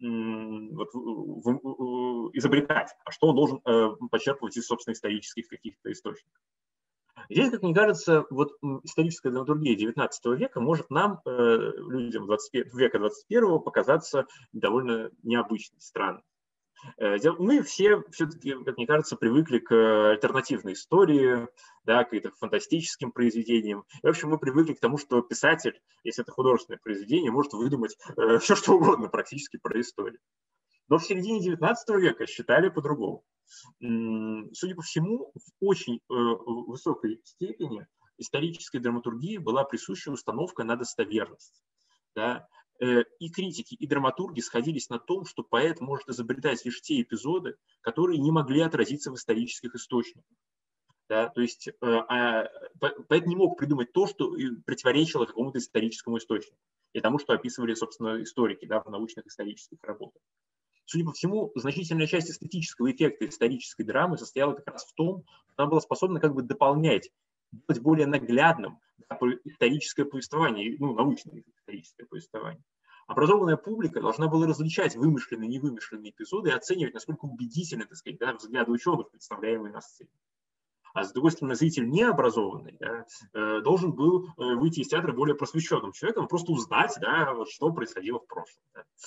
изобретать, а что он должен почерпывать из собственных исторических каких-то источников. Здесь, как мне кажется, историческая драматургия XIX века может нам, людям века 21, показаться довольно необычной, странной. Мы все-таки, как мне кажется, привыкли к альтернативной истории, да, к каким-то фантастическим произведениям. И, в общем, мы привыкли к тому, что писатель, если это художественное произведение, может выдумать все, что угодно практически про историю. Но в середине XIX века считали по-другому. Судя по всему, в очень высокой степени исторической драматургии была присуща установка на достоверность. Да? И критики, и драматурги сходились на том, что поэт может изобретать лишь те эпизоды, которые не могли отразиться в исторических источниках. Да? То есть поэт не мог придумать то, что противоречило какому-то историческому источнику, и тому, что описывали, собственно, историки, да, в научных исторических работах. Судя по всему, значительная часть эстетического эффекта исторической драмы состояла как раз в том, что она была способна как бы дополнять, делать более наглядным историческое повествование, научное историческое повествование. Образованная публика должна была различать вымышленные и невымышленные эпизоды и оценивать, насколько убедительны, так сказать, да, взгляды ученых, представляемые на сцене. А с другой стороны, зритель необразованный, да, должен был выйти из театра более просвещенным человеком, просто узнать, да, что происходило в прошлом,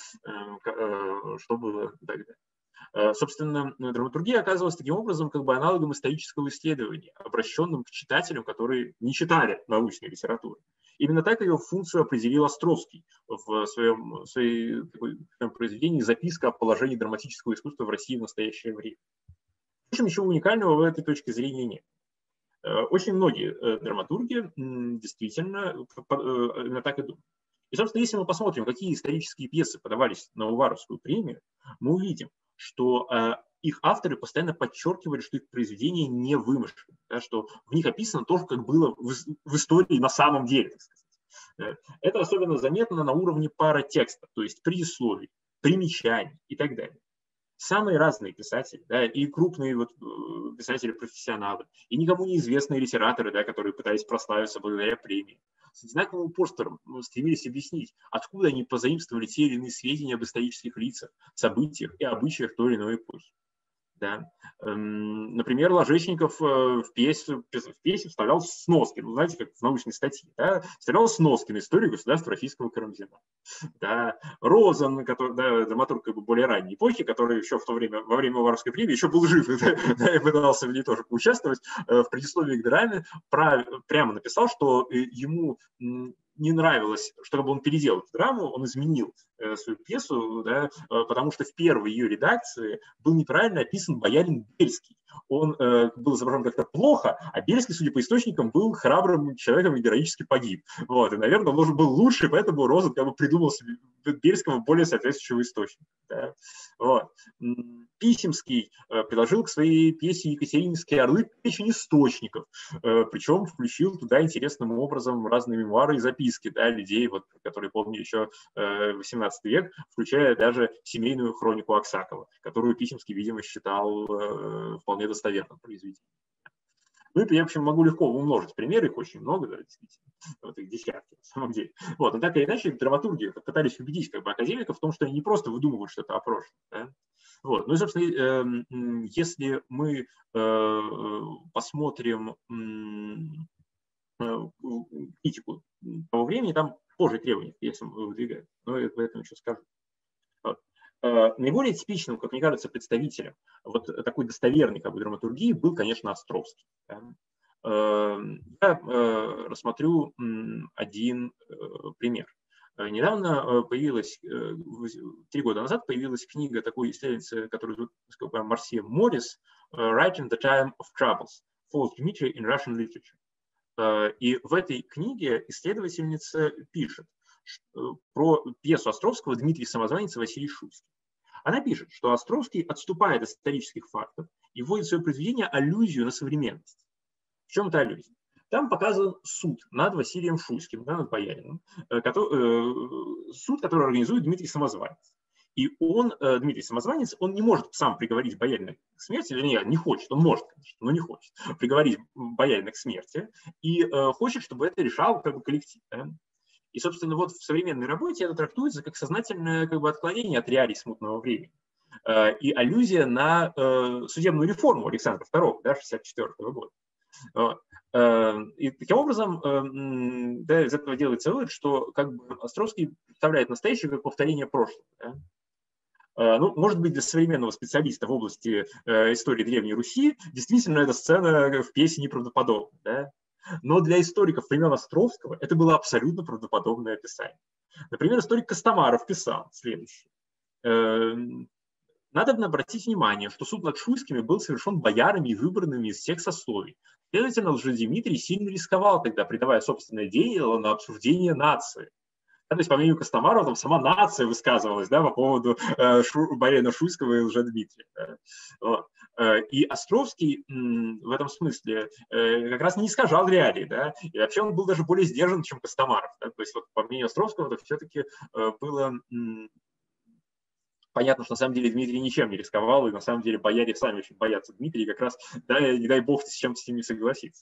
да, что было тогда. Собственно, драматургия оказывалась таким образом как бы аналогом исторического исследования, обращенным к читателям, которые не читали научной литературы. Именно так ее функцию определил Островский в своем произведении «Записка о положении драматического искусства в России в настоящее время». В общем, ничего уникального в этой точке зрения нет. Очень многие драматурги действительно именно так и думают. И, собственно, если мы посмотрим, какие исторические пьесы подавались на Уваровскую премию, мы увидим, что их авторы постоянно подчеркивали, что их произведения не вымышлены, да, что в них описано то, как было в истории на самом деле. Так сказать. Это особенно заметно на уровне паратекста, то есть предисловий, примечаний и так далее. Самые разные писатели, да, и крупные писатели-профессионалы, и никому неизвестные литераторы, да, которые пытались прославиться благодаря премии, с одинаковым упорством стремились объяснить, откуда они позаимствовали те или иные сведения об исторических лицах, событиях и обычаях той или иной эпохи. Да. Например, Ложечников в пьесе вставлял сноски, знаете, как в научной статье, да, вставлял сноски на историю государства российского Карамзина. Да. Розен, который, да, драматург как бы более ранней эпохи, который еще в то время, во время Уваровской премии, еще был жив, да, и пытался в ней тоже поучаствовать, в предисловии к драме прямо написал, что ему не нравилось, чтобы он переделал эту драму, он изменил свою пьесу, да, потому что в первой ее редакции был неправильно описан боярин Бельский. Он был изображен как-то плохо, а Бельский, судя по источникам, был храбрым человеком и героически погиб. Вот, и, наверное, он должен был лучше, поэтому Розен как бы придумал себе Бельского более соответствующего источника. Да. Вот. Писемский приложил к своей пьесе «Екатерининские орлы» перечень источников, причем включил туда интересным образом разные мемуары и записки, да, людей, вот, которые помню еще 18 век, включая даже семейную хронику Аксакова, которую Писемский, видимо, считал вполне достоверным произведением. Ну и я, в общем, могу легко умножить примеры, их очень много, да, действительно, вот их десятки, на самом деле. Вот, но так или иначе, драматурги пытались убедить как бы академиков в том, что они не просто выдумывают что-то о прошлом, да? Вот. Ну и, собственно, если мы посмотрим критику того времени, там позже требования к пьесам выдвигают, но я об этом еще скажу. Вот. Наиболее типичным, как мне кажется, представителем вот такой достоверной как бы драматургии был, конечно, Островский. Я рассмотрю один пример. Недавно появилась, 3 года назад появилась книга такой исследовательницы, которую зовут Марсия Моррис, «Writing the Time of Troubles. False Dmitry in Russian Literature». И в этой книге исследовательница пишет про пьесу Островского «Дмитрий Самозванец и Василий Шуйский». Она пишет, что Островский отступает от исторических фактов и вводит в свое произведение аллюзию на современность. В чем это аллюзия? Там показан суд над Василием Шуйским, да, над боярином, суд, который организует Дмитрий Самозванец. И он, Дмитрий Самозванец, он не может сам приговорить боярина к смерти, вернее, не хочет, он может, конечно, но не хочет приговорить боярина к смерти, и хочет, чтобы это решал как бы коллектив. Да? И, собственно, вот в современной работе это трактуется как сознательное как бы отклонение от реалий смутного времени и аллюзия на судебную реформу Александра II, да, 1964 года. И таким образом, да, из этого делается вывод, что как бы Островский представляет настоящее как повторение прошлого. Да? Ну, может быть, для современного специалиста в области истории Древней Руси действительно эта сцена в пьесе неправдоподобна. Да? Но для историков времен Островского это было абсолютно правдоподобное описание. Например, историк Костомаров писал следующее. Надо обратить внимание, что суд над Шуйскими был совершен боярами и выбранными из всех сословий. Следовательно, Лжедимитрий сильно рисковал тогда, придавая собственное дело на обсуждение нации. То есть, по мнению Костомарова, там сама нация высказывалась, да, по поводу боярина Шуйского и Лжедмитрия. Да. Вот. И Островский в этом смысле как раз не искажал реалии, да, и вообще он был даже более сдержан, чем Костомаров. Да. То есть, вот, по мнению Островского, это все-таки было... Понятно, что на самом деле Дмитрий ничем не рисковал, и на самом деле бояре сами очень боятся Дмитрия, как раз, да, не дай бог с чем-то с ними согласиться.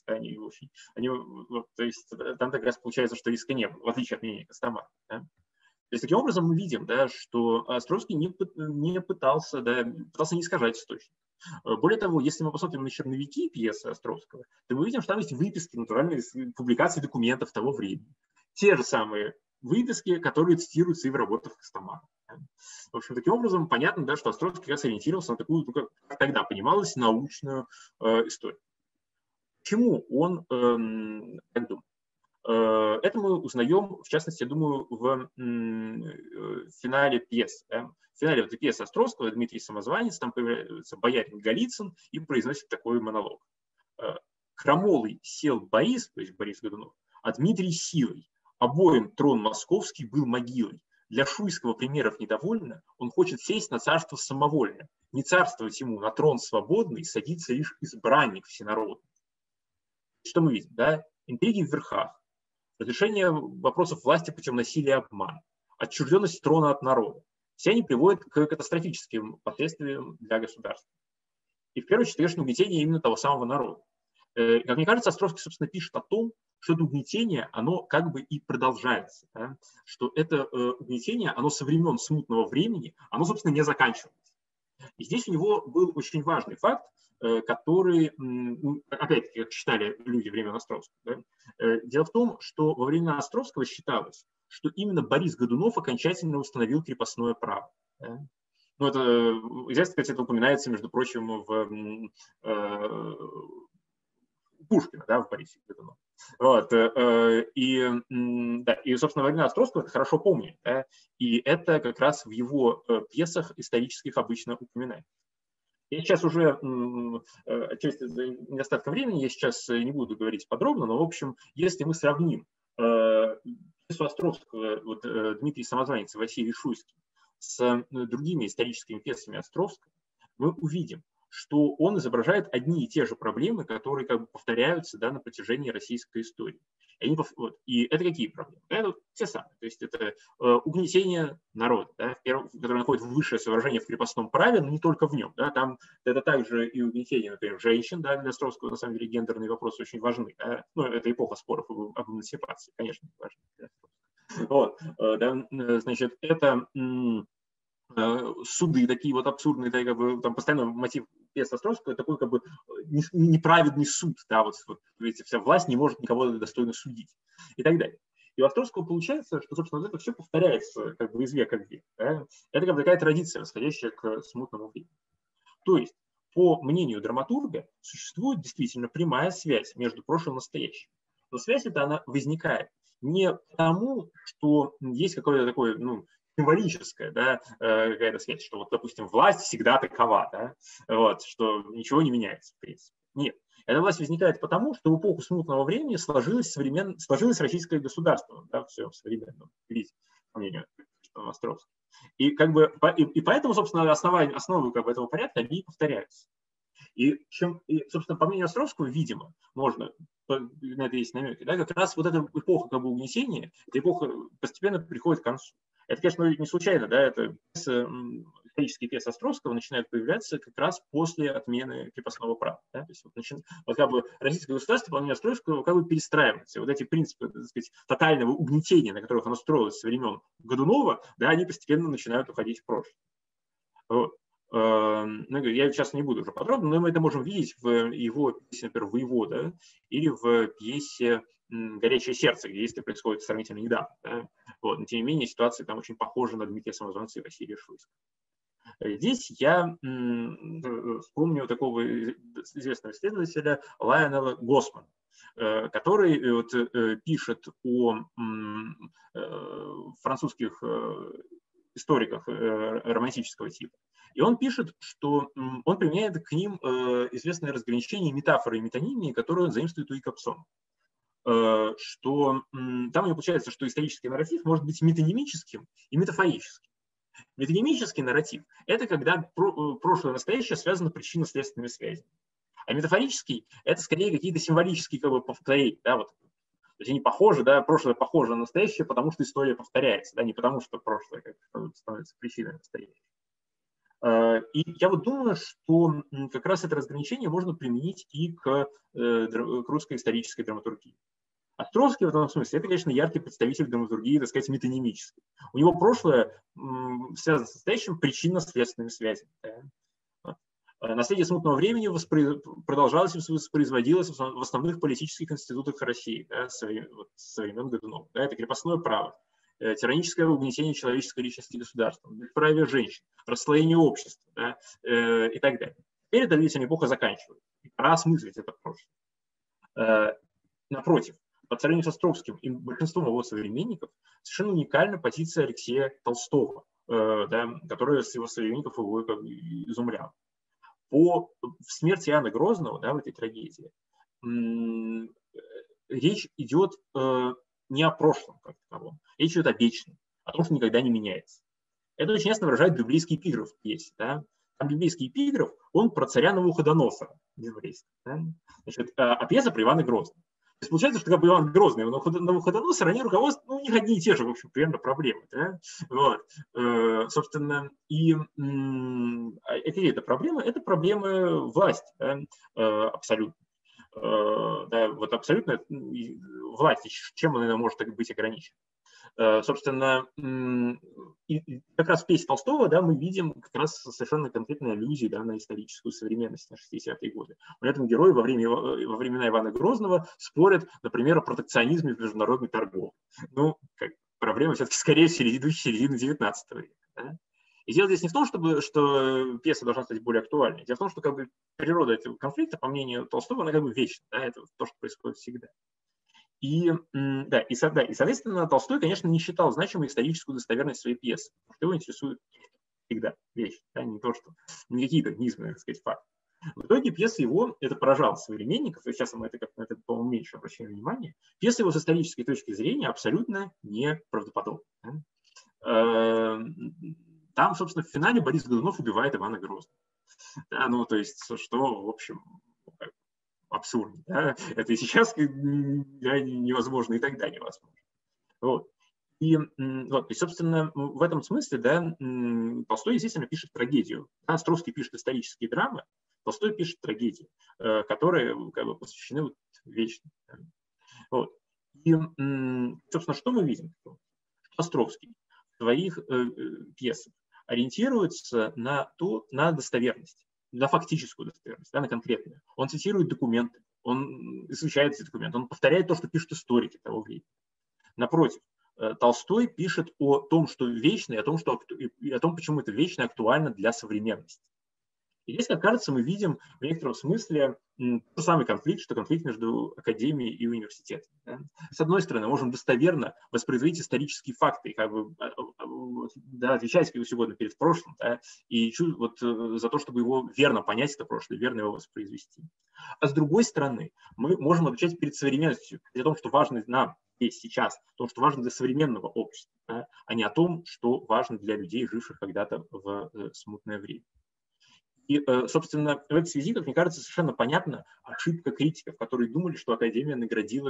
То есть там как раз получается, что риска не было, в отличие от мнения Костомарова. Да? То есть таким образом мы видим, да, что Островский не пытался не искажать источник. Более того, если мы посмотрим на черновики пьесы Островского, то мы видим, что там есть выписки, натуральные публикации документов того времени. Те же самые выписки, которые цитируются и в работах Костомарова. В общем, таким образом, понятно, да, что Островский как раз ориентировался на такую, как тогда понималось, научную историю. Почему он так думал? Это мы узнаем, в частности, я думаю, в финале пьесы. Да? В финале этой пьесы Островского Дмитрий Самозванец, там появляется боярин Голицын и произносит такой монолог. «Крамолой сел Борис, то есть Борис Годунов, а Дмитрий силой. Обоим трон московский был могилой. Для Шуйского примеров недовольно, он хочет сесть на царство самовольно. Не царствовать ему на трон свободный, садится лишь избранник всенародный». Что мы видим? Да? Интриги в верхах, разрешение вопросов власти путем насилия и обмана, отчужденность трона от народа. Все они приводят к катастрофическим последствиям для государства. И в первую очередь, конечно, угнетение именно того самого народа. Как мне кажется, Островский, собственно, пишет о том, что это угнетение, оно как бы и продолжается. Да? Что это угнетение, оно со времен смутного времени, оно, собственно, не заканчивается. И здесь у него был очень важный факт, который, опять-таки, как считали люди времен Островского. Да? Дело в том, что во времена Островского считалось, что именно Борис Годунов окончательно установил крепостное право. Да? Ну, это, известно, кстати, это упоминается, между прочим, в Пушкина, да, в Борисе Годунове. Вот, и, собственно, во времена Островского это хорошо помнили, да, и это как раз в его пьесах исторических обычно упоминается. Я сейчас уже, отчасти за недостатком времени, я сейчас не буду говорить подробно, но, в общем, если мы сравним пьесу Островского, вот, Дмитрий Самозванец и Василий Шуйский, с другими историческими пьесами Островского, мы увидим, что он изображает одни и те же проблемы, которые как бы повторяются, да, на протяжении российской истории. И это какие проблемы? Это те самые. То есть это угнетение народа, да, которое находит высшее выражение в крепостном праве, но не только в нем. Да, там это также и угнетение, например, женщин. Да, для Островского, на самом деле, гендерные вопросы очень важны. Да. Ну, это эпоха споров об эмансипации, конечно, важно. Вот, да, значит, это... суды такие вот абсурдные, да, как бы, там постоянно мотив пьесы Островского такой как бы неправедный суд, да, вот видите, вся власть не может никого достойно судить и так далее. И у Островского получается, что, собственно, вот это все повторяется как бы из века в век. Да? Это как бы такая традиция, восходящая к смутному времени. То есть, по мнению драматурга, существует действительно прямая связь между прошлым и настоящим. Но связь эта, она возникает не потому, что есть какое-то такое, символическая, да, какая-то связь, что вот, допустим, власть всегда такова, да, вот, что ничего не меняется, в принципе. Нет. Эта власть возникает потому, что в эпоху смутного времени сложилось российское государство, да, в своем современном виде, по мнению Островского. И, и поэтому, собственно, основы как бы, этого порядка, они повторяются. И, собственно, по мнению Островского, видимо, можно, на это есть намеки, да, как раз вот эта эпоха как бы, угнетения, эта эпоха постепенно приходит к концу. Это, конечно, не случайно, да, это исторические пьесы Островского начинают появляться как раз после отмены крепостного права. Да? То есть вот как бы российское государство, по мнению Островского, как бы перестраивается. Вот эти принципы, так сказать, тотального угнетения, на которых оно строилось со времен Годунова, да, они постепенно начинают уходить в прошлое. Вот. Я сейчас не буду уже подробно, но мы это можем видеть в его пьесе, например, «Воевода» или в пьесе «Горячее сердце», где действие происходит сравнительно недавно. Да? Вот. Но, тем не менее, ситуация там очень похожа на Дмитрия Самозванца и Василия Шуйского. Здесь я вспомню такого известного исследователя Лайонела Госмана, который вот, пишет о французских историках романтического типа. И он пишет, что он применяет к ним известное разграничение метафоры и метонимии, которое он заимствует у Икапсона. Что там у него получается, что исторический нарратив может быть метонимическим и метафорическим. Метонимический нарратив – это когда прошлое и настоящее связано причинно-следственными связями. А метафорический – это скорее какие-то символические как бы, повторения. Да, вот. То есть они похожи, да, прошлое похоже на настоящее, потому что история повторяется, да, не потому что прошлое становится причиной настоящего. И я вот думаю, что как раз это разграничение можно применить и к русской исторической драматургии. Островский в этом смысле, это, конечно, яркий представитель драматургии, так сказать, метонимической. У него прошлое связано с настоящим причинно-следственными связями. Да? Наследие смутного времени продолжалось и воспроизводилось в основных политических институтах России, да, со времен Годунова. Да, это крепостное право, тираническое угнетение человеческой личности и государства, бесправие женщин, расслоение общества, да, и так далее. Теперь эта длительная эпоха заканчивается. Пора осмыслить это прошлое. Напротив, по сравнению с Островским и большинством его современников, совершенно уникальна позиция Алексея Толстого, да, которая с его современников его как бы изумляла. По смерти Иоанна Грозного, да, в этой трагедии, речь идет не о прошлом как таковом, речь идет о вечном, о том, что никогда не меняется. Это очень ясно выражает библейский эпиграф в пьесе. Да? Там библейский эпиграф, он про царя Навуходоносора. Да? Значит, а пьеса про Ивана Грозного. То есть получается, что как бы Иван Грозный и Навуходоносор, они руководствуют, у них одни и те же, в общем, примерно проблемы. Да? Вот. Собственно, и какие это проблемы? Это проблемы власти, да? Абсолютно. Да, вот абсолютно власть, чем она может быть ограничена. Собственно, и как раз в пьесе Толстого, да, мы видим как раз совершенно конкретные аллюзии, да, на историческую современность на 60-е годы. При этом герои во времена Ивана Грозного спорят, например, о протекционизме в международной торговле. Ну, проблема все-таки скорее середины 19 века. Да? И дело здесь не в том, что пьеса должна стать более актуальной. Дело в том, что как бы, природа этого конфликта, по мнению Толстого, она как бы вечна. Да? Это то, что происходит всегда. И соответственно, Толстой, конечно, не считал значимой историческую достоверность своей пьесы, потому что его интересует всегда вещь, да, не то, что не какие-то низменные, так сказать, факты. В итоге пьеса его, это поражало современников, и сейчас мы на это, по-моему, меньше обращаем внимание, пьеса его с исторической точки зрения абсолютно неправдоподобна. Да? Там, собственно, в финале Борис Годунов убивает Ивана Грозного. Да, ну, то есть, что, в общем, абсурдно. Да? Это и сейчас невозможно, и тогда невозможно. Вот. И, собственно, в этом смысле, да, Толстой, естественно, пишет трагедию. Да, Островский пишет исторические драмы, Толстой пишет трагедии, которые как бы, посвящены вечно. Вот. И, собственно, что мы видим? Островский в своих пьесах ориентируется на достоверность, на фактическую достоверность, да, на конкретную. Он цитирует документы, он изучает эти документы, он повторяет то, что пишут историки того времени. Напротив, Толстой пишет о том, что вечно, и о том, почему это вечно актуально для современности. И здесь, как кажется, мы видим в некотором смысле тот самый конфликт, что конфликт между академией и университетом. Да? С одной стороны, можем достоверно воспроизводить исторические факты, как бы, да, отвечать, как угодно, перед прошлым, да, и вот, за то, чтобы его верно понять, это прошлое, верно его воспроизвести. А с другой стороны, мы можем отвечать перед современностью, о том, что важно нам здесь, сейчас, о том, что важно для современного общества, да, а не о том, что важно для людей, живших когда-то в смутное время. И, собственно, в этой связи, как мне кажется, совершенно понятна ошибка критиков, которые думали, что Академия наградила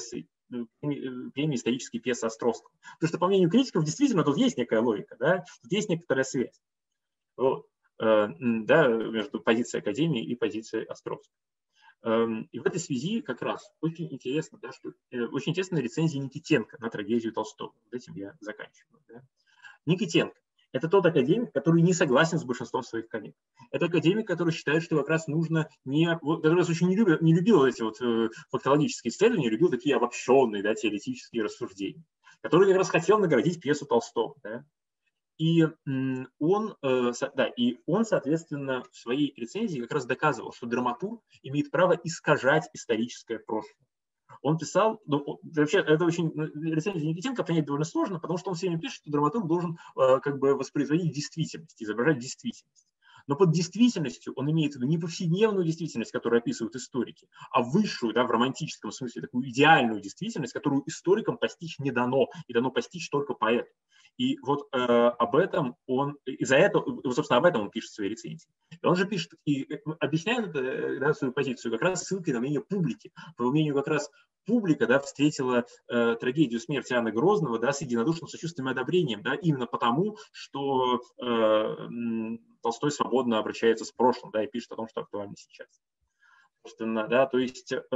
премией исторические пьесы Островского. Потому что, по мнению критиков, действительно, тут есть некая логика, да? Тут есть некоторая связь, вот, да, между позицией Академии и позицией Островского. И в этой связи как раз очень интересно, да, что очень интересная рецензия Никитенко на трагедию Толстого. Вот этим я заканчиваю. Да? Никитенко – это тот академик, который не согласен с большинством своих коллег. Это академик, который считает, что как раз нужно который очень не любил эти вот фактологические исследования, любил такие обобщенные, да, теоретические рассуждения, который как раз хотел наградить пьесу Толстого. Да? И он, соответственно, в своей рецензии как раз доказывал, что драматург имеет право искажать историческое прошлое. Он писал, вообще это очень, рецензию Никитенко понять довольно сложно, потому что он все время пишет, что драматург должен как бы воспроизводить действительность, изображать действительность. Но под действительностью он имеет в виду не повседневную действительность, которую описывают историки, а высшую, да, в романтическом смысле, такую идеальную действительность, которую историкам постичь не дано, и дано постичь только поэту. И вот об этом он, из-за этого, собственно, об этом он пишет в своей рецензии. И он же пишет и объясняет, да, свою позицию как раз ссылкой на мнение публики. По мнению как раз публика, да, встретила трагедию смерти Иоанна Грозного, да, с единодушным сочувствием и одобрением, да, именно потому, что Толстой свободно обращается с прошлым, да, и пишет о том, что актуально сейчас. Собственно, да, то есть и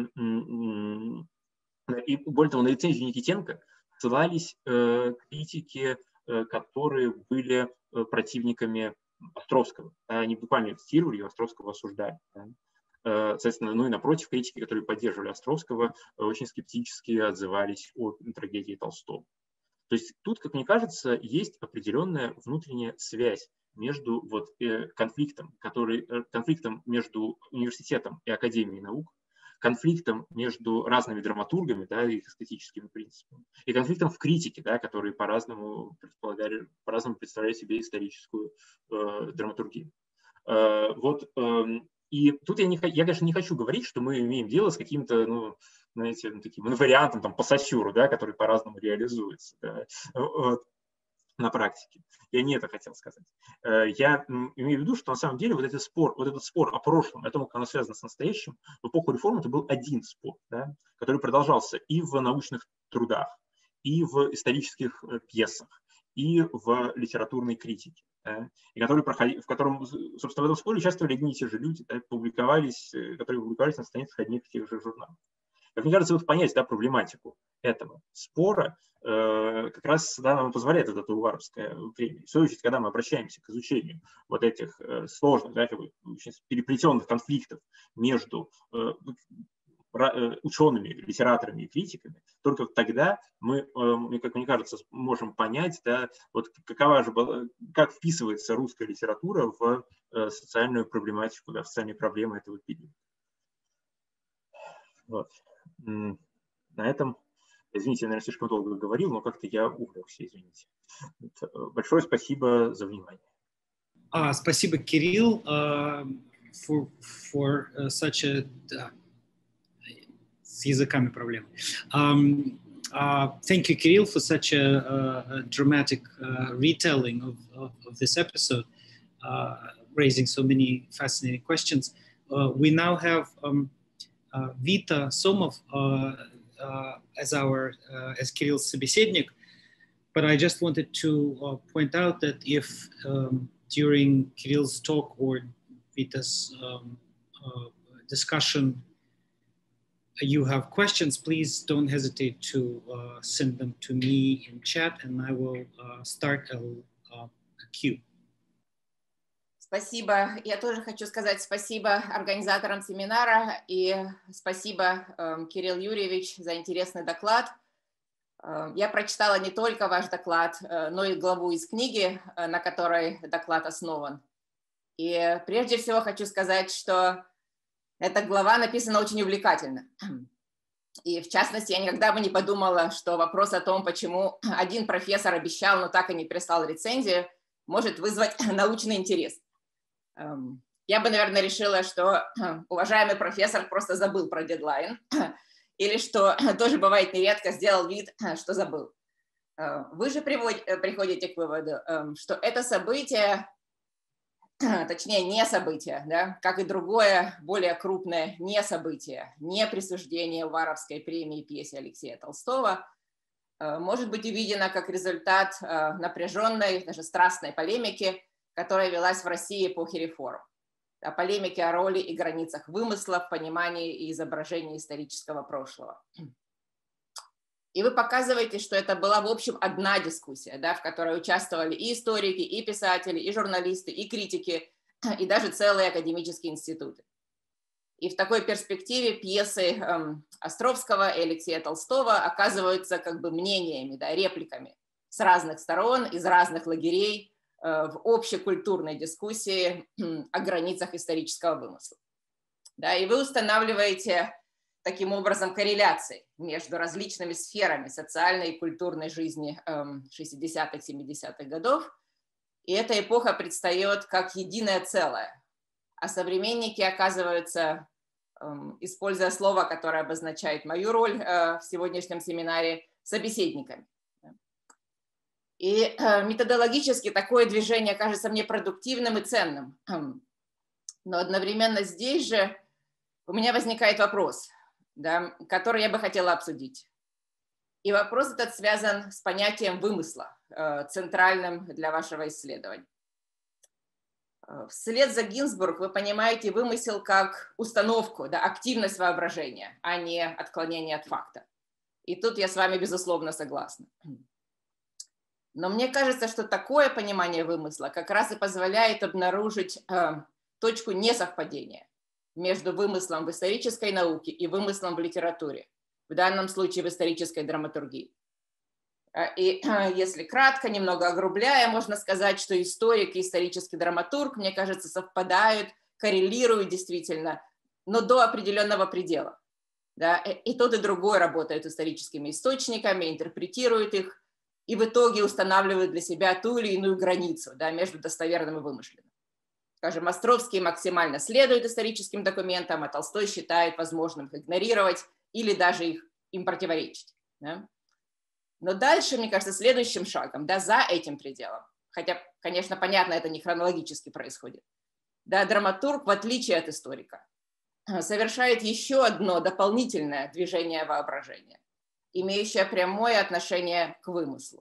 более того, на рецензию Никитенко ссылались критики, которые были противниками Островского. Они буквально цитировали, Островского осуждали. Соответственно, ну и напротив, критики, которые поддерживали Островского, очень скептически отзывались о трагедии Толстого. То есть тут, как мне кажется, есть определенная внутренняя связь между вот, конфликтом между университетом и Академией наук, конфликтом между разными драматургами, да, и их эстетическими принципами, и конфликтом в критике, да, которые по-разному представляют себе историческую драматургию. Вот, и тут я, конечно, не хочу говорить, что мы имеем дело с каким-то, ну, знаете, таким инвариантом там, по Сосюру, да, который по-разному реализуется, да, вот, на практике. Я не это хотел сказать. Я имею в виду, что на самом деле вот этот спор о прошлом, о том, как оно связано с настоящим, в эпоху реформ это был один спор, да, который продолжался и в научных трудах, и в исторических пьесах, и в литературной критике. Да, и в котором, собственно, в этом споре участвовали одни и те же люди, да, которые публиковались на страницах одних и тех же журналов. Как мне кажется, вот понять, да, проблематику этого спора как раз, да, нам позволяет эта Уваровская премия. В свою очередь, когда мы обращаемся к изучению вот этих сложных, да, очень переплетенных конфликтов между учеными, литераторами и критиками, только тогда мы, как мне кажется, можем понять, да, вот как вписывается русская литература в социальную проблематику, да, в социальные проблемы этого периода. Вот. На этом, извините, я, наверное, слишком долго говорил, но как-то я увлекся, извините. Большое спасибо за внимание. Спасибо, Кирилл, for such a... с языками проблемы. Thank you, Kirill, for such a dramatic retelling of this episode, raising so many fascinating questions. We now have Vita Somov as Kirill's собеседник, but I just wanted to point out that if during Kirill's talk or Vita's discussion you have questions, please don't hesitate to send them to me in chat, and I will start a queue. Спасибо. Я тоже хочу сказать спасибо организаторам семинара и спасибо, Кирилл Юрьевич, за интересный доклад. Я прочитала не только ваш доклад, но и главу из книги, на которой доклад основан. И прежде всего хочу сказать, что эта глава написана очень увлекательно. И в частности, я никогда бы не подумала, что вопрос о том, почему один профессор обещал, но так и не прислал рецензию, может вызвать научный интерес. Я бы, наверное, решила, что уважаемый профессор просто забыл про дедлайн, или что тоже бывает нередко, сделал вид, что забыл. Вы же приходите к выводу, что это событие, точнее не событие, да, как и другое, более крупное не событие, не присуждение Уваровской премии пьесе Алексея Толстого, может быть увидено как результат напряженной, даже страстной полемики, которая велась в России эпохи реформ. О полемике о роли и границах вымысла в понимании и изображении исторического прошлого. И вы показываете, что это была, в общем, одна дискуссия, да, в которой участвовали и историки, и писатели, и журналисты, и критики, и даже целые академические институты. И в такой перспективе пьесы Островского и Алексея Толстого оказываются как бы мнениями, да, репликами с разных сторон, из разных лагерей, в общекультурной дискуссии о границах исторического вымысла. Да, и вы устанавливаете таким образом корреляции между различными сферами социальной и культурной жизни 60-х, 70-х годов. И эта эпоха предстает как единое целое. А современники оказываются, используя слово, которое обозначает мою роль в сегодняшнем семинаре, собеседниками. И методологически такое движение кажется мне продуктивным и ценным. Но одновременно здесь же у меня возникает вопрос, да, который я бы хотела обсудить. И вопрос этот связан с понятием вымысла, центральным для вашего исследования. Вслед за Гинзбург вы понимаете вымысел как установку, да, активность воображения, а не отклонение от факта. И тут я с вами безусловно согласна. Но мне кажется, что такое понимание вымысла как раз и позволяет обнаружить точку несовпадения между вымыслом в исторической науке и вымыслом в литературе, в данном случае в исторической драматургии. И если кратко, немного огрубляя, можно сказать, что историк и исторический драматург, мне кажется, совпадают, коррелируют действительно, но до определенного предела. Да? И тот, и другой работают историческими источниками, интерпретируют их, и в итоге устанавливают для себя ту или иную границу, да, между достоверным и вымышленным. Скажем, Островский максимально следует историческим документам, а Толстой считает возможным их игнорировать или даже им противоречить. Да? Но дальше, мне кажется, следующим шагом, да, за этим пределом, хотя, конечно, понятно, это не хронологически происходит, да, драматург, в отличие от историка, совершает еще одно дополнительное движение воображения, имеющее прямое отношение к вымыслу.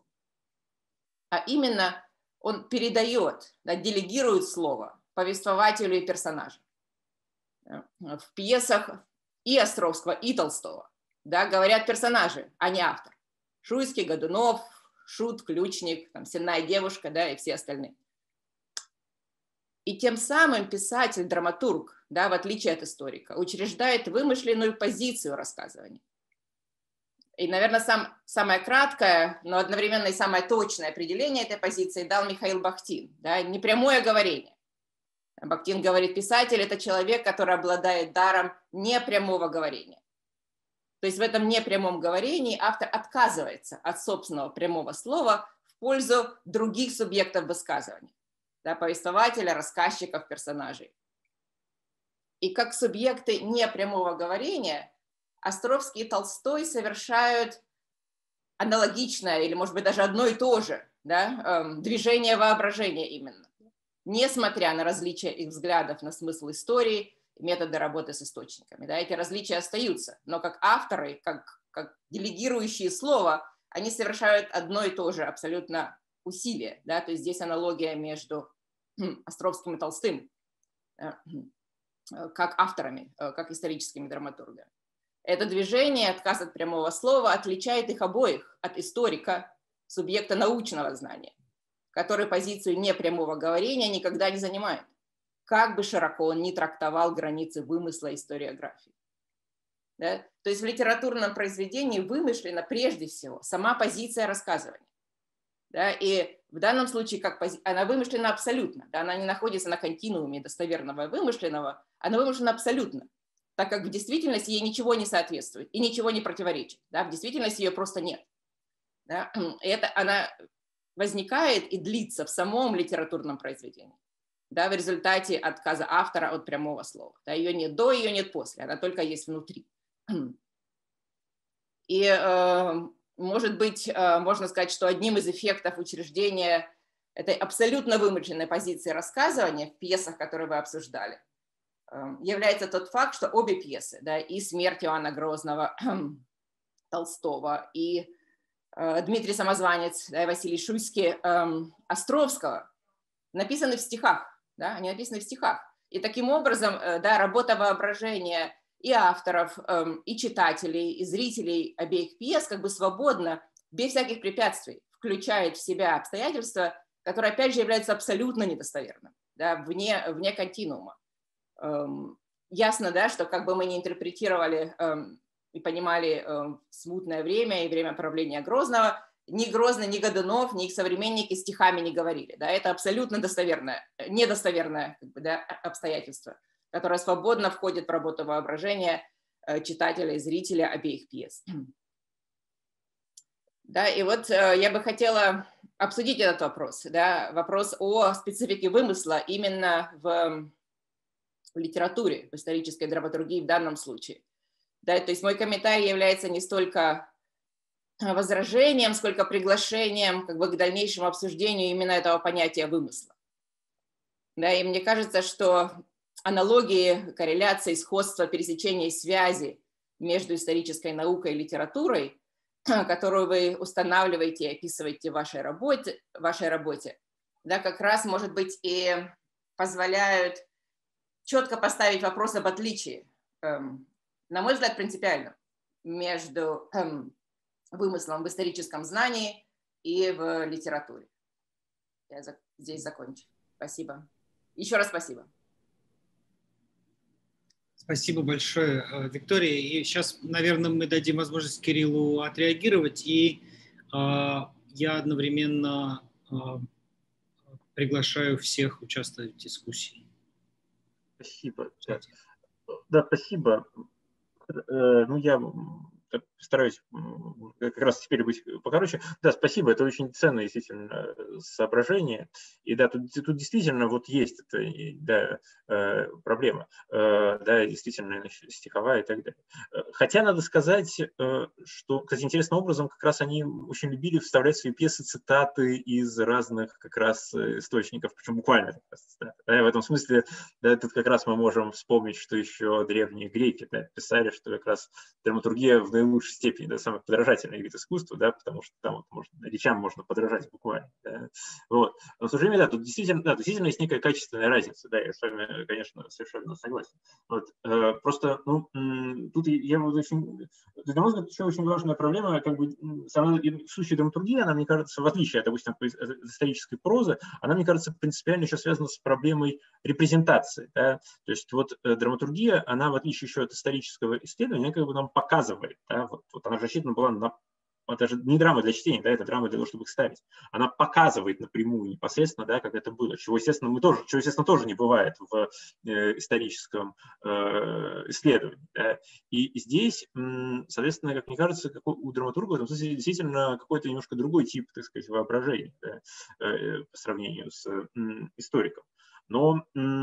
А именно он передает, да, делегирует слово повествователю и персонажу. В пьесах и Островского, и Толстого, да, говорят персонажи, а не автор. Шуйский, Годунов, Шут, Ключник, там, Сенная девушка, да, и все остальные. И тем самым писатель, драматург, да, в отличие от историка, учреждает вымышленную позицию рассказывания. И, наверное, самое краткое, но одновременно и самое точное определение этой позиции дал Михаил Бахтин. Да, непрямое говорение. Бахтин говорит, писатель – это человек, который обладает даром непрямого говорения. То есть в этом непрямом говорении автор отказывается от собственного прямого слова в пользу других субъектов высказывания. Да, повествователя, рассказчиков, персонажей. И как субъекты непрямого говорения Островский и Толстой совершают аналогичное, или, может быть, даже одно и то же, да, движение воображения именно, несмотря на различия их взглядов на смысл истории, методы работы с источниками. Да, эти различия остаются, но как авторы, как делегирующие слово, они совершают одно и то же абсолютно усилие. Да, то есть здесь аналогия между Островским и Толстым как авторами, как историческими драматургами. Это движение, отказ от прямого слова, отличает их обоих от историка, субъекта научного знания, который позицию непрямого говорения никогда не занимает, как бы широко он ни трактовал границы вымысла историографии. Да? То есть в литературном произведении вымышлена прежде всего сама позиция рассказывания. Да? И в данном случае она вымышлена абсолютно. Да? Она не находится на континууме достоверного и вымышленного, она вымышлена абсолютно, так как в действительности ей ничего не соответствует и ничего не противоречит. Да? В действительности ее просто нет. Да? И она возникает и длится в самом литературном произведении. Да, в результате отказа автора от прямого слова. Да, ее нет до, ее нет после, она только есть внутри. И, может быть, можно сказать, что одним из эффектов учреждения этой абсолютно вымышленной позиции рассказывания в пьесах, которые вы обсуждали, является тот факт, что обе пьесы, да, и «Смерть Иоанна Грозного» Толстого, и Дмитрий Самозванец, да, и Василий Шуйский Островского написаны в стихах. Да, они написаны в стихах. И таким образом, да, работа воображения и авторов, и читателей, и зрителей обеих пьес как бы свободно, без всяких препятствий, включает в себя обстоятельства, которые, опять же, являются абсолютно недостоверными, да, вне континуума. Ясно, да, что как бы мы не интерпретировали и понимали смутное время и время правления Грозного, ни Грозный, ни Годунов, ни их современники стихами не говорили. Да? Это абсолютно недостоверное как бы, да, обстоятельство, которое свободно входит в работу воображения читателя и зрителя обеих пьес. Да, и вот я бы хотела обсудить этот вопрос. Да? Вопрос о специфике вымысла именно в литературе, в исторической драматургии в данном случае. Да? То есть мой комментарий является не столько возражением, сколько приглашением как бы, к дальнейшему обсуждению именно этого понятия вымысла. Да, и мне кажется, что аналогии, корреляции, сходства, пересечения и связи между исторической наукой и литературой, которую вы устанавливаете и описываете в вашей работе, да, как раз, может быть, и позволяют четко поставить вопрос об отличии, на мой взгляд, принципиально, между вымыслом в историческом знании и в литературе. Я здесь закончу. Спасибо. Еще раз спасибо. Спасибо большое, Виктория. И сейчас, наверное, мы дадим возможность Кириллу отреагировать, и я одновременно приглашаю всех участвовать в дискуссии. Спасибо. Да, спасибо. Ну, я постараюсь как раз теперь быть покороче. Да, спасибо, это очень ценное действительно соображение. И да, тут действительно вот есть эта, да, проблема, да, действительно стиховая и так далее. Хотя надо сказать, что, кстати, интересным образом как раз они очень любили вставлять в свои пьесы цитаты из разных как раз источников, причем буквально как раз цитаты. Да, в этом смысле, да, тут как раз мы можем вспомнить, что еще древние греки, да, писали, что как раз драматургия в наилучшей степени, да, самый подражательный вид искусства, да, потому что там вот речам можно подражать буквально. Да. Вот. Но в то же время, да, тут действительно есть некая качественная разница, да, я с вами, конечно, совершенно согласен. Вот. Просто, ну, тут я вот очень, на мой взгляд, еще очень важная проблема, как бы, сама, в случае драматургии, она, мне кажется, в отличие от, допустим, от исторической прозы, она, мне кажется, принципиально еще связана с проблемой репрезентации, да. То есть вот драматургия, она, в отличие еще от исторического исследования, она как бы нам показывает, да, вот она рассчитана была на, это же не драма для чтения, да, это драма для того, чтобы их ставить. Она показывает напрямую, непосредственно, да, как это было, чего, естественно, тоже не бывает в историческом исследовании. Да. И здесь, соответственно, как мне кажется, у драматурга в этом смысле действительно какой-то немножко другой тип, так сказать, воображения, да, по сравнению с историком. Но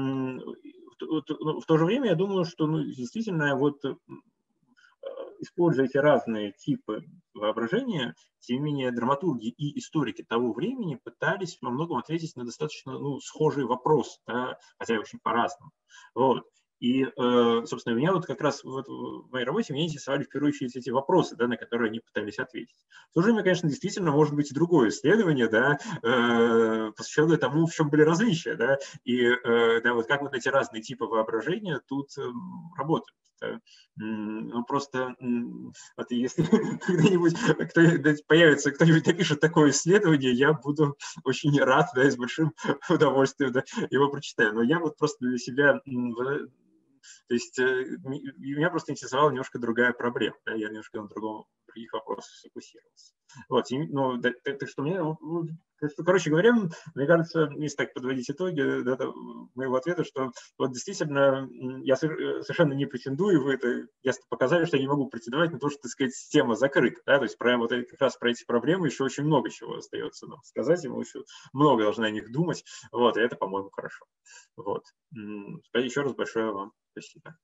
в то же время я думаю, что действительно вот используя эти разные типы воображения, тем не менее драматурги и историки того времени пытались во многом ответить на достаточно схожий вопрос, да, хотя и очень по-разному. Вот. И, собственно, меня вот как раз вот в моей работе меня интересовали в первую очередь эти вопросы, да, на которые они пытались ответить. В то же время, конечно, действительно может быть и другое исследование, да, посвященное тому, в чем были различия, да, и да, вот как вот эти разные типы воображения тут работают. Да. Ну, просто вот если когда-нибудь появится, кто-нибудь напишет такое исследование, я буду очень рад, да, и с большим удовольствием, да, его прочитаю. Но я вот просто для себя То есть меня просто интересовала немножко другая проблема. Да? Я немножко на других вопросах сфокусировался. Вот, ну, так что мне, короче говоря, мне кажется, если так подводить итоги моего ответа, что вот действительно я совершенно не претендую, вы это ясно показали, что я не могу претендовать на то, что, так сказать, тема закрыта. Да? То есть вот как раз про эти проблемы еще очень много чего остается нам сказать, и мы еще много должны о них думать. Вот, и это, по-моему, хорошо. Вот. Еще раз большое вам спасибо.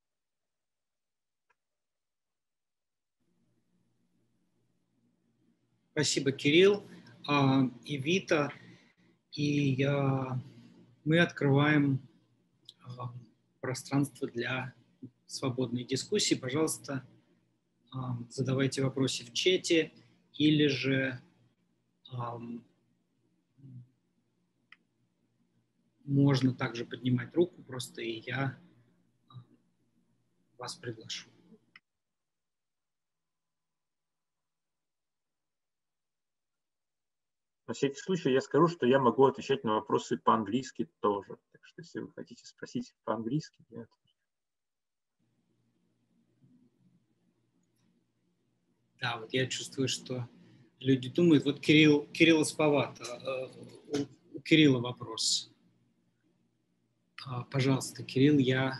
Спасибо, Кирилл и Вита. И мы открываем пространство для свободной дискуссии. Пожалуйста, задавайте вопросы в чате или же можно также поднимать руку, просто и я вас приглашу. На всякий случай я скажу, что я могу отвечать на вопросы по-английски тоже. Так что, если вы хотите спросить по-английски, я отвечу. Да, вот я чувствую, что люди думают, вот Кирилл Спават, у Кирилла вопрос. Пожалуйста, Кирилл,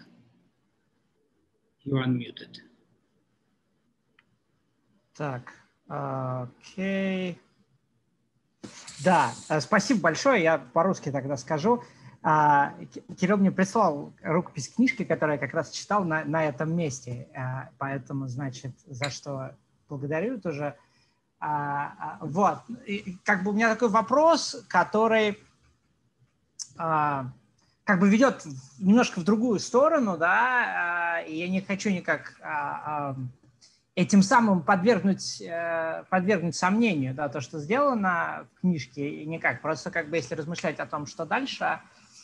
you're unmuted. Так, окей. Да, спасибо большое, я по-русски тогда скажу. Кирилл мне прислал рукопись книжки, которую я как раз читал на этом месте, поэтому, значит, за что благодарю тоже. Вот, и как бы у меня такой вопрос, который как бы ведет немножко в другую сторону, да, и я не хочу никак этим самым подвергнуть сомнению, да, то, что сделано в книжке, и никак. Просто как бы если размышлять о том, что дальше,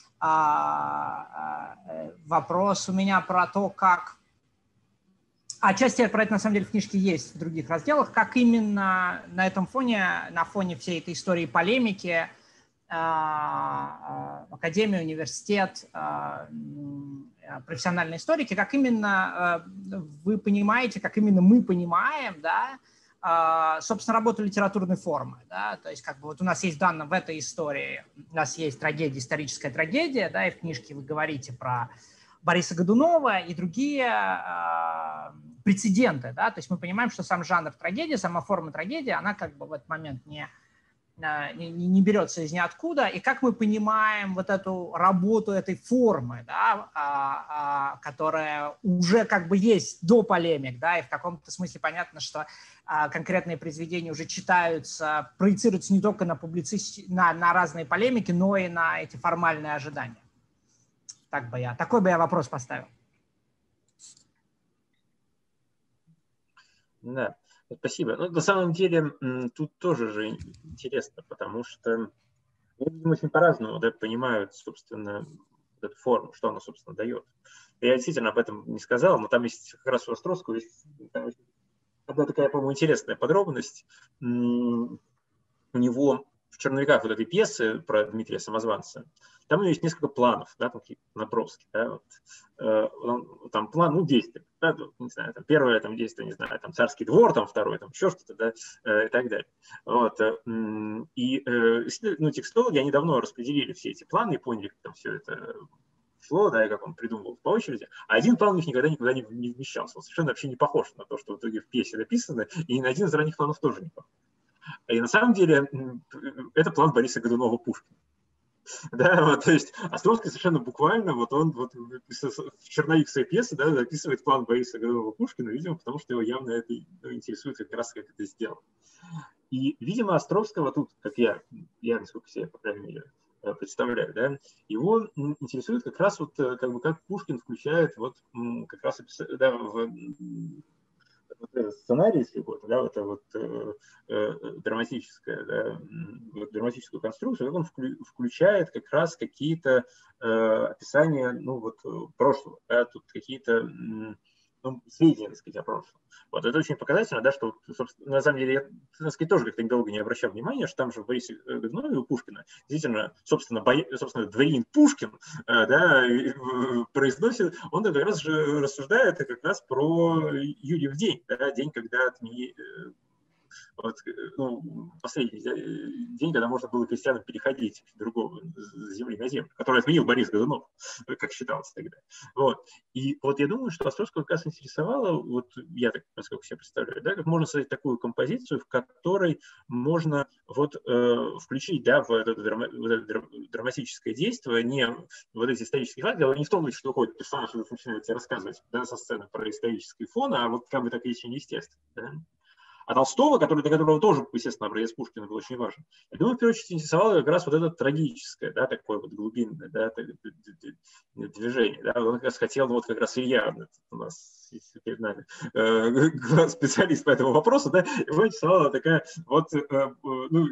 вопрос у меня про то, как... Отчасти про это на самом деле в книжке есть в других разделах, как именно на этом фоне, на фоне всей этой истории полемики, академия, университет, профессиональные историки, как именно вы понимаете, как именно мы понимаем, да, собственно, работу литературной формы. Да, то есть как бы вот у нас есть данные в этой истории, у нас есть трагедия, историческая трагедия, да, и в книжке вы говорите про Бориса Годунова и другие прецеденты. Да, то есть мы понимаем, что сам жанр трагедии, сама форма трагедии, она как бы в этот момент не берется из ниоткуда, и как мы понимаем вот эту работу этой формы, да, которая уже как бы есть до полемик, да, и в каком-то смысле понятно, что конкретные произведения уже читаются, проецируются не только на на разные полемики, но и на эти формальные ожидания. Такой бы я вопрос поставил. Да. Спасибо. Ну, на самом деле, тут тоже же интересно, потому что люди очень по-разному, да, понимают, собственно, эту форму, что она, собственно, дает. Я действительно об этом не сказал, но там есть как раз у Островского есть одна такая, по-моему, интересная подробность. У него в черновиках вот этой пьесы про Дмитрия Самозванца, там у него есть несколько планов, да, там какие-то наброски, да, вот, там план, ну, действия, да, не знаю, там первое там действие, не знаю, там царский двор, там второе, там еще что-то, да, и так далее. Вот, и, ну, текстологи, они давно распределили все эти планы и поняли, как там все это шло, да, и как он придумывал по очереди, а один план у них никуда не вмещался, он совершенно вообще не похож на то, что в итоге в пьесе написано, и на один из ранних планов тоже не похож. И на самом деле это план Бориса Годунова-Пушкина. Да, вот, то есть Островский совершенно буквально, вот он вот в черновик своей пьесы, да, записывает план Бориса Годунова-Пушкина, видимо, потому что его явно это интересует как раз, как это сделано. И, видимо, Островского тут, как я насколько себе, по крайней мере, представляю, да, его интересует как раз вот как бы как Пушкин включает вот как раз да, в сценарий чего-то, да, это вот драматическая, да, вот драматическую конструкцию, он включает как раз какие-то описания, ну вот прошлого, да, тут какие-то, ну ну, сведения, так сказать, о прошлом. Вот это очень показательно, да, что, собственно, на самом деле, я, так сказать, тоже как-то долго не обращал внимания, что там же в Борисе Годунове у Пушкина действительно, собственно, дворянин Пушкин, да, произносит, он как раз же рассуждает как раз про Юрьев день, да, день, когда вот, ну, последний день, когда можно было крестьянам переходить с другого с земли на землю, который отменил Борис Годунов, как считалось тогда. Вот. И вот я думаю, что Островского как раз интересовало, вот я так, насколько себе представляю, да, как можно создать такую композицию, в которой можно вот включить, да, в это драматическое действие не вот эти исторические факты, а не в том, что уходит персонаж и начинает тебе рассказывать, да, со сцены про исторический фон, а вот как бы так очень естественно. Да? А Толстого, для которого тоже, естественно, образец Пушкина был очень важен, я думаю, в первую очередь интересовало как раз вот это трагическое, да, такое вот глубинное, да, движение. Да. Он как раз хотел, ну, вот как раз Илья у нас перед нами специалист по этому вопросу, да, его интересовала такая вот, ну,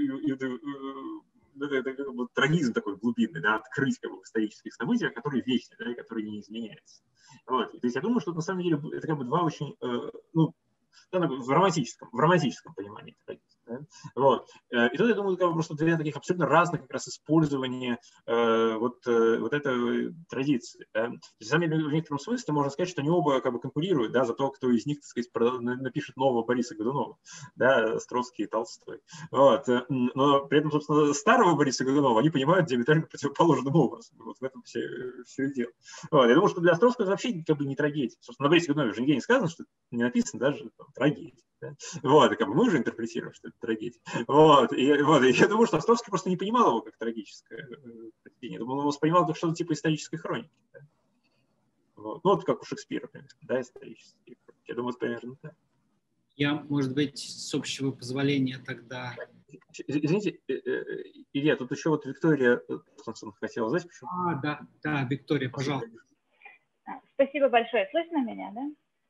вот трагизм такой глубинный, да, открыть как бы в исторических событиях, которые вечны, да, и которые не изменяются. Вот. То есть я думаю, что на самом деле это как бы два очень, ну, в романтическом понимании традиции. Да? Вот. И тут, я думаю, просто две таких абсолютно разных как раз использования вот этой традиции. Да? То есть, в некотором смысле можно сказать, что они оба как бы конкурируют, да, за то, кто из них, так сказать, напишет нового Бориса Годунова, да, Островский и Толстой. Вот. Но при этом, собственно, старого Бориса Годунова они понимают диаметрально противоположным образом. Вот в этом все и дело. Вот. Я думаю, что для Островского это вообще как бы не трагедия. Собственно, на Борисе Годунове же нигде не сказано, что не написано даже там, трагедия. Да? Вот, и как бы мы уже интерпретируем, что это трагедия. Вот, и я думаю, что Островский просто не понимал его как трагическое произведение. Я думаю, он его воспринимал как что-то типа исторической хроники. Да? Вот. Ну, вот как у Шекспира, да, исторические хроники. Я думаю, это примерно так. Я, может быть, с общего позволения тогда... Извините, Илья, тут еще вот Виктория хотела знать, почему. Да, Виктория, пожалуйста. Спасибо большое. Слышно меня, да?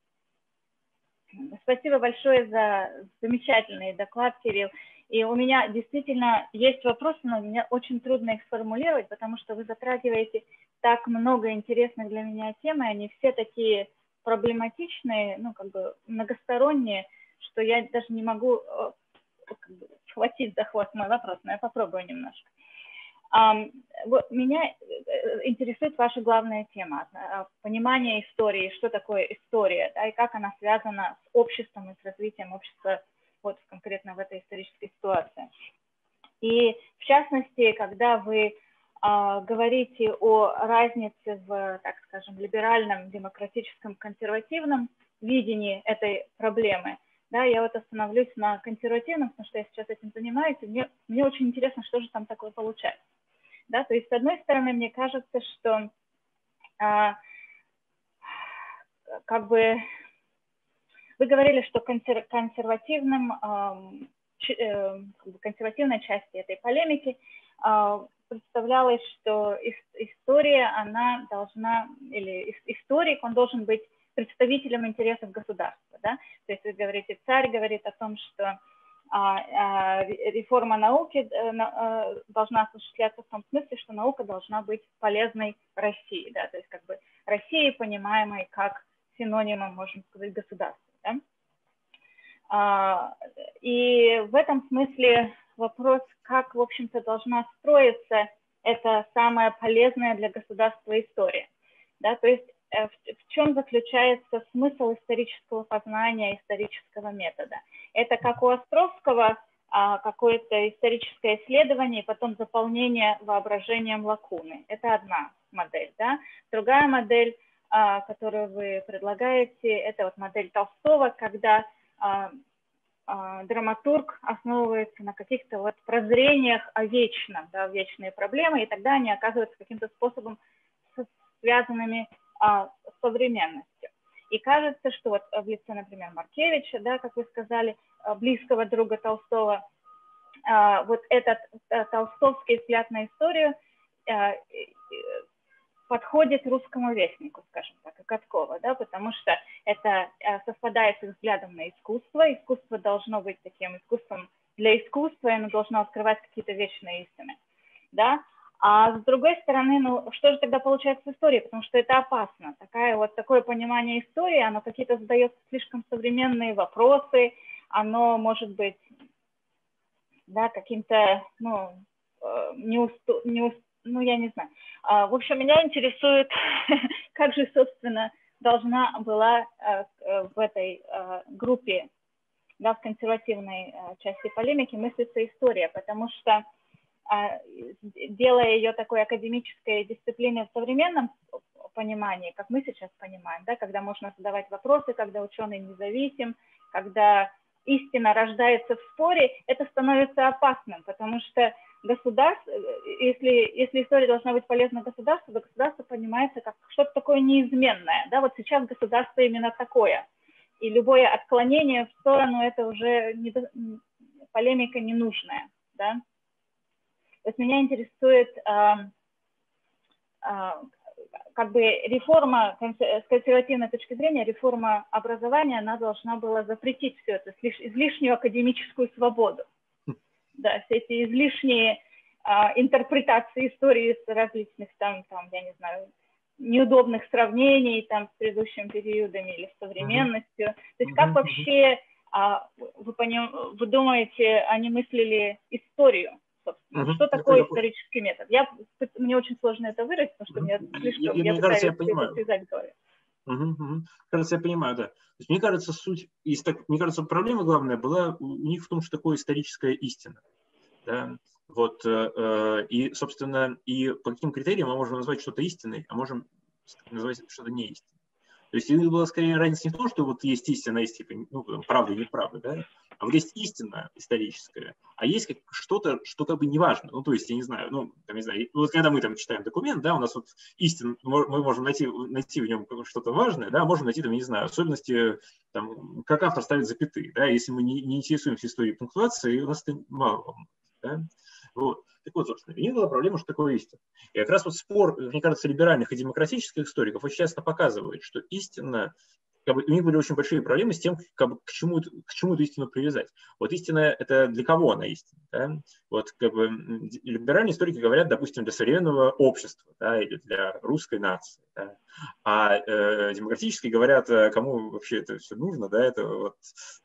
Спасибо большое за замечательный доклад, Кирилл. И у меня действительно есть вопросы, но мне очень трудно их сформулировать, потому что вы затрагиваете так много интересных для меня тем, и они все такие проблематичные, ну, как бы многосторонние, что я даже не могу как бы схватить за хвост мой вопрос, но я попробую немножко. Меня интересует ваша главная тема, понимание истории, что такое история, да, и как она связана с обществом и с развитием общества вот конкретно в этой исторической ситуации. И в частности, когда вы говорите о разнице в, так скажем, либеральном, демократическом, консервативном видении этой проблемы, да, я вот остановлюсь на консервативном, потому что я сейчас этим занимаюсь, и мне очень интересно, что же там такое получается. Да, то есть, с одной стороны, мне кажется, что как бы вы говорили, что консервативной части этой полемики представлялось, что история, она должна, или историк, он должен быть представителем интересов государства. Да? То есть, вы говорите, царь говорит о том, что реформа науки должна осуществляться в том смысле, что наука должна быть полезной России, да, то есть как бы России, понимаемой как синонимом, можно сказать, государства. Да? И в этом смысле вопрос, как, в общем-то, должна строиться эта самая полезная для государства история. Да? То есть в чем заключается смысл исторического познания, исторического метода? Это как у Островского какое-то историческое исследование и потом заполнение воображением лакуны. Это одна модель. Да? Другая модель, которую вы предлагаете, это вот модель Толстого, когда драматург основывается на каких-то вот прозрениях о вечном, да, вечные проблемы, и тогда они оказываются каким-то способом связанными с современностью. И кажется, что вот в лице, например, Маркевича, да, как вы сказали, близкого друга Толстого, вот этот толстовский взгляд на историю подходит русскому вестнику, скажем так, и Каткова, да, потому что это совпадает с взглядом на искусство. Искусство должно быть таким искусством для искусства, и оно должно открывать какие-то вечные истины. Да? А с другой стороны, ну что же тогда получается в истории? Потому что это опасно. Такое понимание истории, оно какие-то задает слишком современные вопросы, оно может быть, да, каким-то, ну, я не знаю. В общем, меня интересует, как же, собственно, должна была в этой группе, да, в консервативной части полемики мыслиться история, потому что, делая ее такой академической дисциплиной в современном понимании, как мы сейчас понимаем, да, когда можно задавать вопросы, когда ученый независим, когда истина рождается в споре, это становится опасным, потому что государство, если история должна быть полезна государству, то государство понимается как что-то такое неизменное. Да? Вот сейчас государство именно такое. И любое отклонение в сторону, это уже полемика ненужная. Да? То есть меня интересует как бы реформа, с консервативной точки зрения, реформа образования, она должна была запретить все это, излишнюю академическую свободу. Да, все эти излишние интерпретации истории с различных там, я не знаю, неудобных сравнений там, с предыдущими периодами или с современностью. То есть как вообще, вы думаете, они мыслили историю? Что такое исторический метод? Мне очень сложно это выразить, потому что мне слишком... Мне кажется, я понимаю. Кажется, я понимаю, да. То есть, мне кажется, мне кажется, проблема главная была у них в том, что такое историческая истина. Да? Вот, и, собственно, и по каким критериям мы можем назвать что-то истиной, а можем назвать что-то неистиной. То есть, это была скорее разница не в том, что вот есть истина, есть типа, правда и неправда, да? А вот есть истина историческая, а есть что-то, что как бы не важно. Ну, то есть, я не знаю, вот когда мы там читаем документ, да, у нас вот истина, мы можем найти в нем что-то важное, да, можем найти там, я не знаю, особенности, там, как автор ставит запятые, да, если мы не интересуемся историей пунктуации, у нас это мало волнует, да. Вот. Так вот, собственно, у них была проблема, что такое истина. И как раз вот спор, мне кажется, либеральных и демократических историков очень часто показывает, что истина, как бы, у них были очень большие проблемы с тем, как бы, к чему эту истину привязать. Вот истина – это для кого она истина? Да? Вот как бы либеральные историки говорят, допустим, для современного общества, да, или для русской нации. Да? А демократические говорят, кому вообще это все нужно, да, это вот,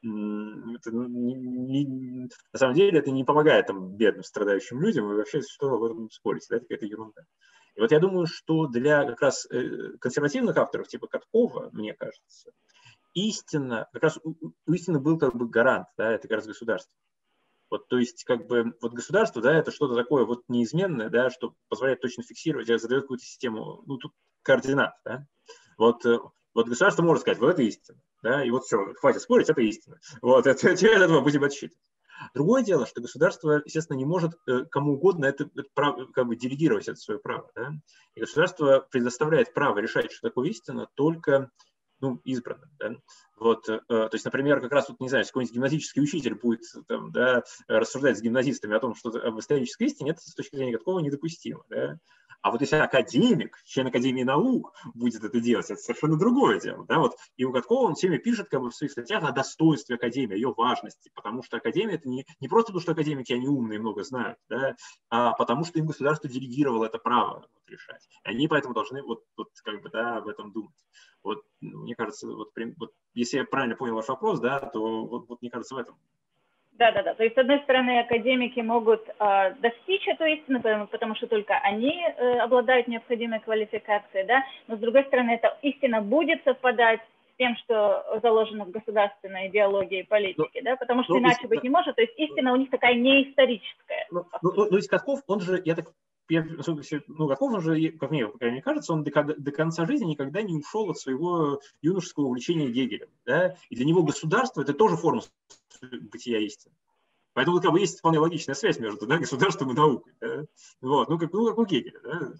на самом деле это не помогает там, бедным, страдающим людям, и вообще что в этом спорить, да, это какая-то ерунда. И вот я думаю, что для как раз консервативных авторов типа Каткова, мне кажется, истина, как раз у истины был как бы гарант, да, это как раз государство. Вот, то есть, как бы, вот государство, да, это что-то такое вот неизменное, да, что позволяет точно фиксировать, задает какую-то систему, тут координат, да. Вот государство может сказать, вот это истина, да, и вот все, хватит спорить, это истина. Вот, теперь от этого будем отсчитывать. Другое дело, что государство, естественно, не может кому угодно это право, как бы делегировать это свое право. Да? И государство предоставляет право решать, что такое истина, только избранным. Да? Вот, то есть, например, как раз, не знаю, если какой-нибудь гимназический учитель будет там, да, рассуждать с гимназистами о том, что об исторической истине, это с точки зрения Каткова недопустимо. Да? А вот если академик, член Академии наук будет это делать, это совершенно другое дело. Да? Вот, и у Каткова он всеми пишет как бы, в своих статьях о достоинстве Академии, о ее важности, потому что Академия это не просто потому, что академики, они умные, много знают, да? А потому что им государство делегировало это право решать. И они поэтому должны как бы, да, об этом думать. Вот, мне кажется, если я правильно понял ваш вопрос, да, то мне кажется, в этом. Да. То есть, с одной стороны, академики могут достичь эту истину, потому что только они обладают необходимой квалификацией, да, но с другой стороны, эта истина будет совпадать с тем, что заложено в государственной идеологии и политике, да, потому что иначе быть не может, то есть истина у них такая неисторическая. То есть Катков, он же, Катков, он же, как мне кажется, он до конца жизни никогда не ушел от своего юношеского увлечения Гегелем. Да? И для него государство – это тоже форма бытия истины. Поэтому как бы есть вполне логичная связь между государством и наукой. Да? Вот. Как у Гегеля. Да?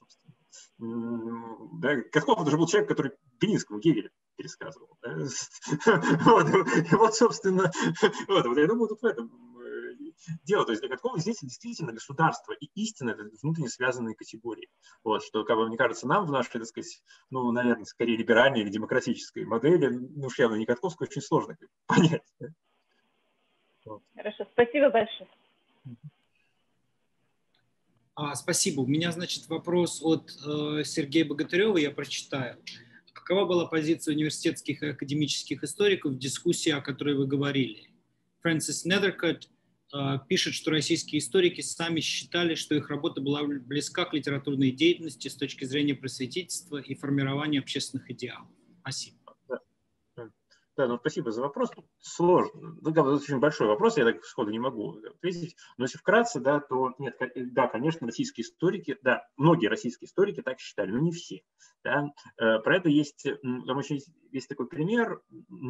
Да? Катков – это же был человек, который Белинскому Гегеля пересказывал. Да? Вот, собственно, я думаю, тут в этом дело. То есть для Каткова здесь действительно государство и истина – это внутренне связанные категории. Вот, что, как бы, мне кажется, нам в нашей, так сказать, наверное, скорее либеральной или демократической модели, уж явно не Катковской, очень сложно понять. Хорошо, спасибо большое. Спасибо. У меня, значит, вопрос от Сергея Богатырева, я прочитаю. Какова была позиция университетских и академических историков в дискуссии, о которой вы говорили? Фрэнсис Нетhercutt пишет, что российские историки сами считали, что их работа была близка к литературной деятельности с точки зрения просветительства и формирования общественных идеалов. Спасибо. Да, ну спасибо за вопрос. Сложно. Это очень большой вопрос, я так сходу не могу ответить. Но если вкратце, да, то нет, да, конечно, российские историки, да, многие российские историки так считали, но не все. Да. Про это есть, там очень есть такой пример.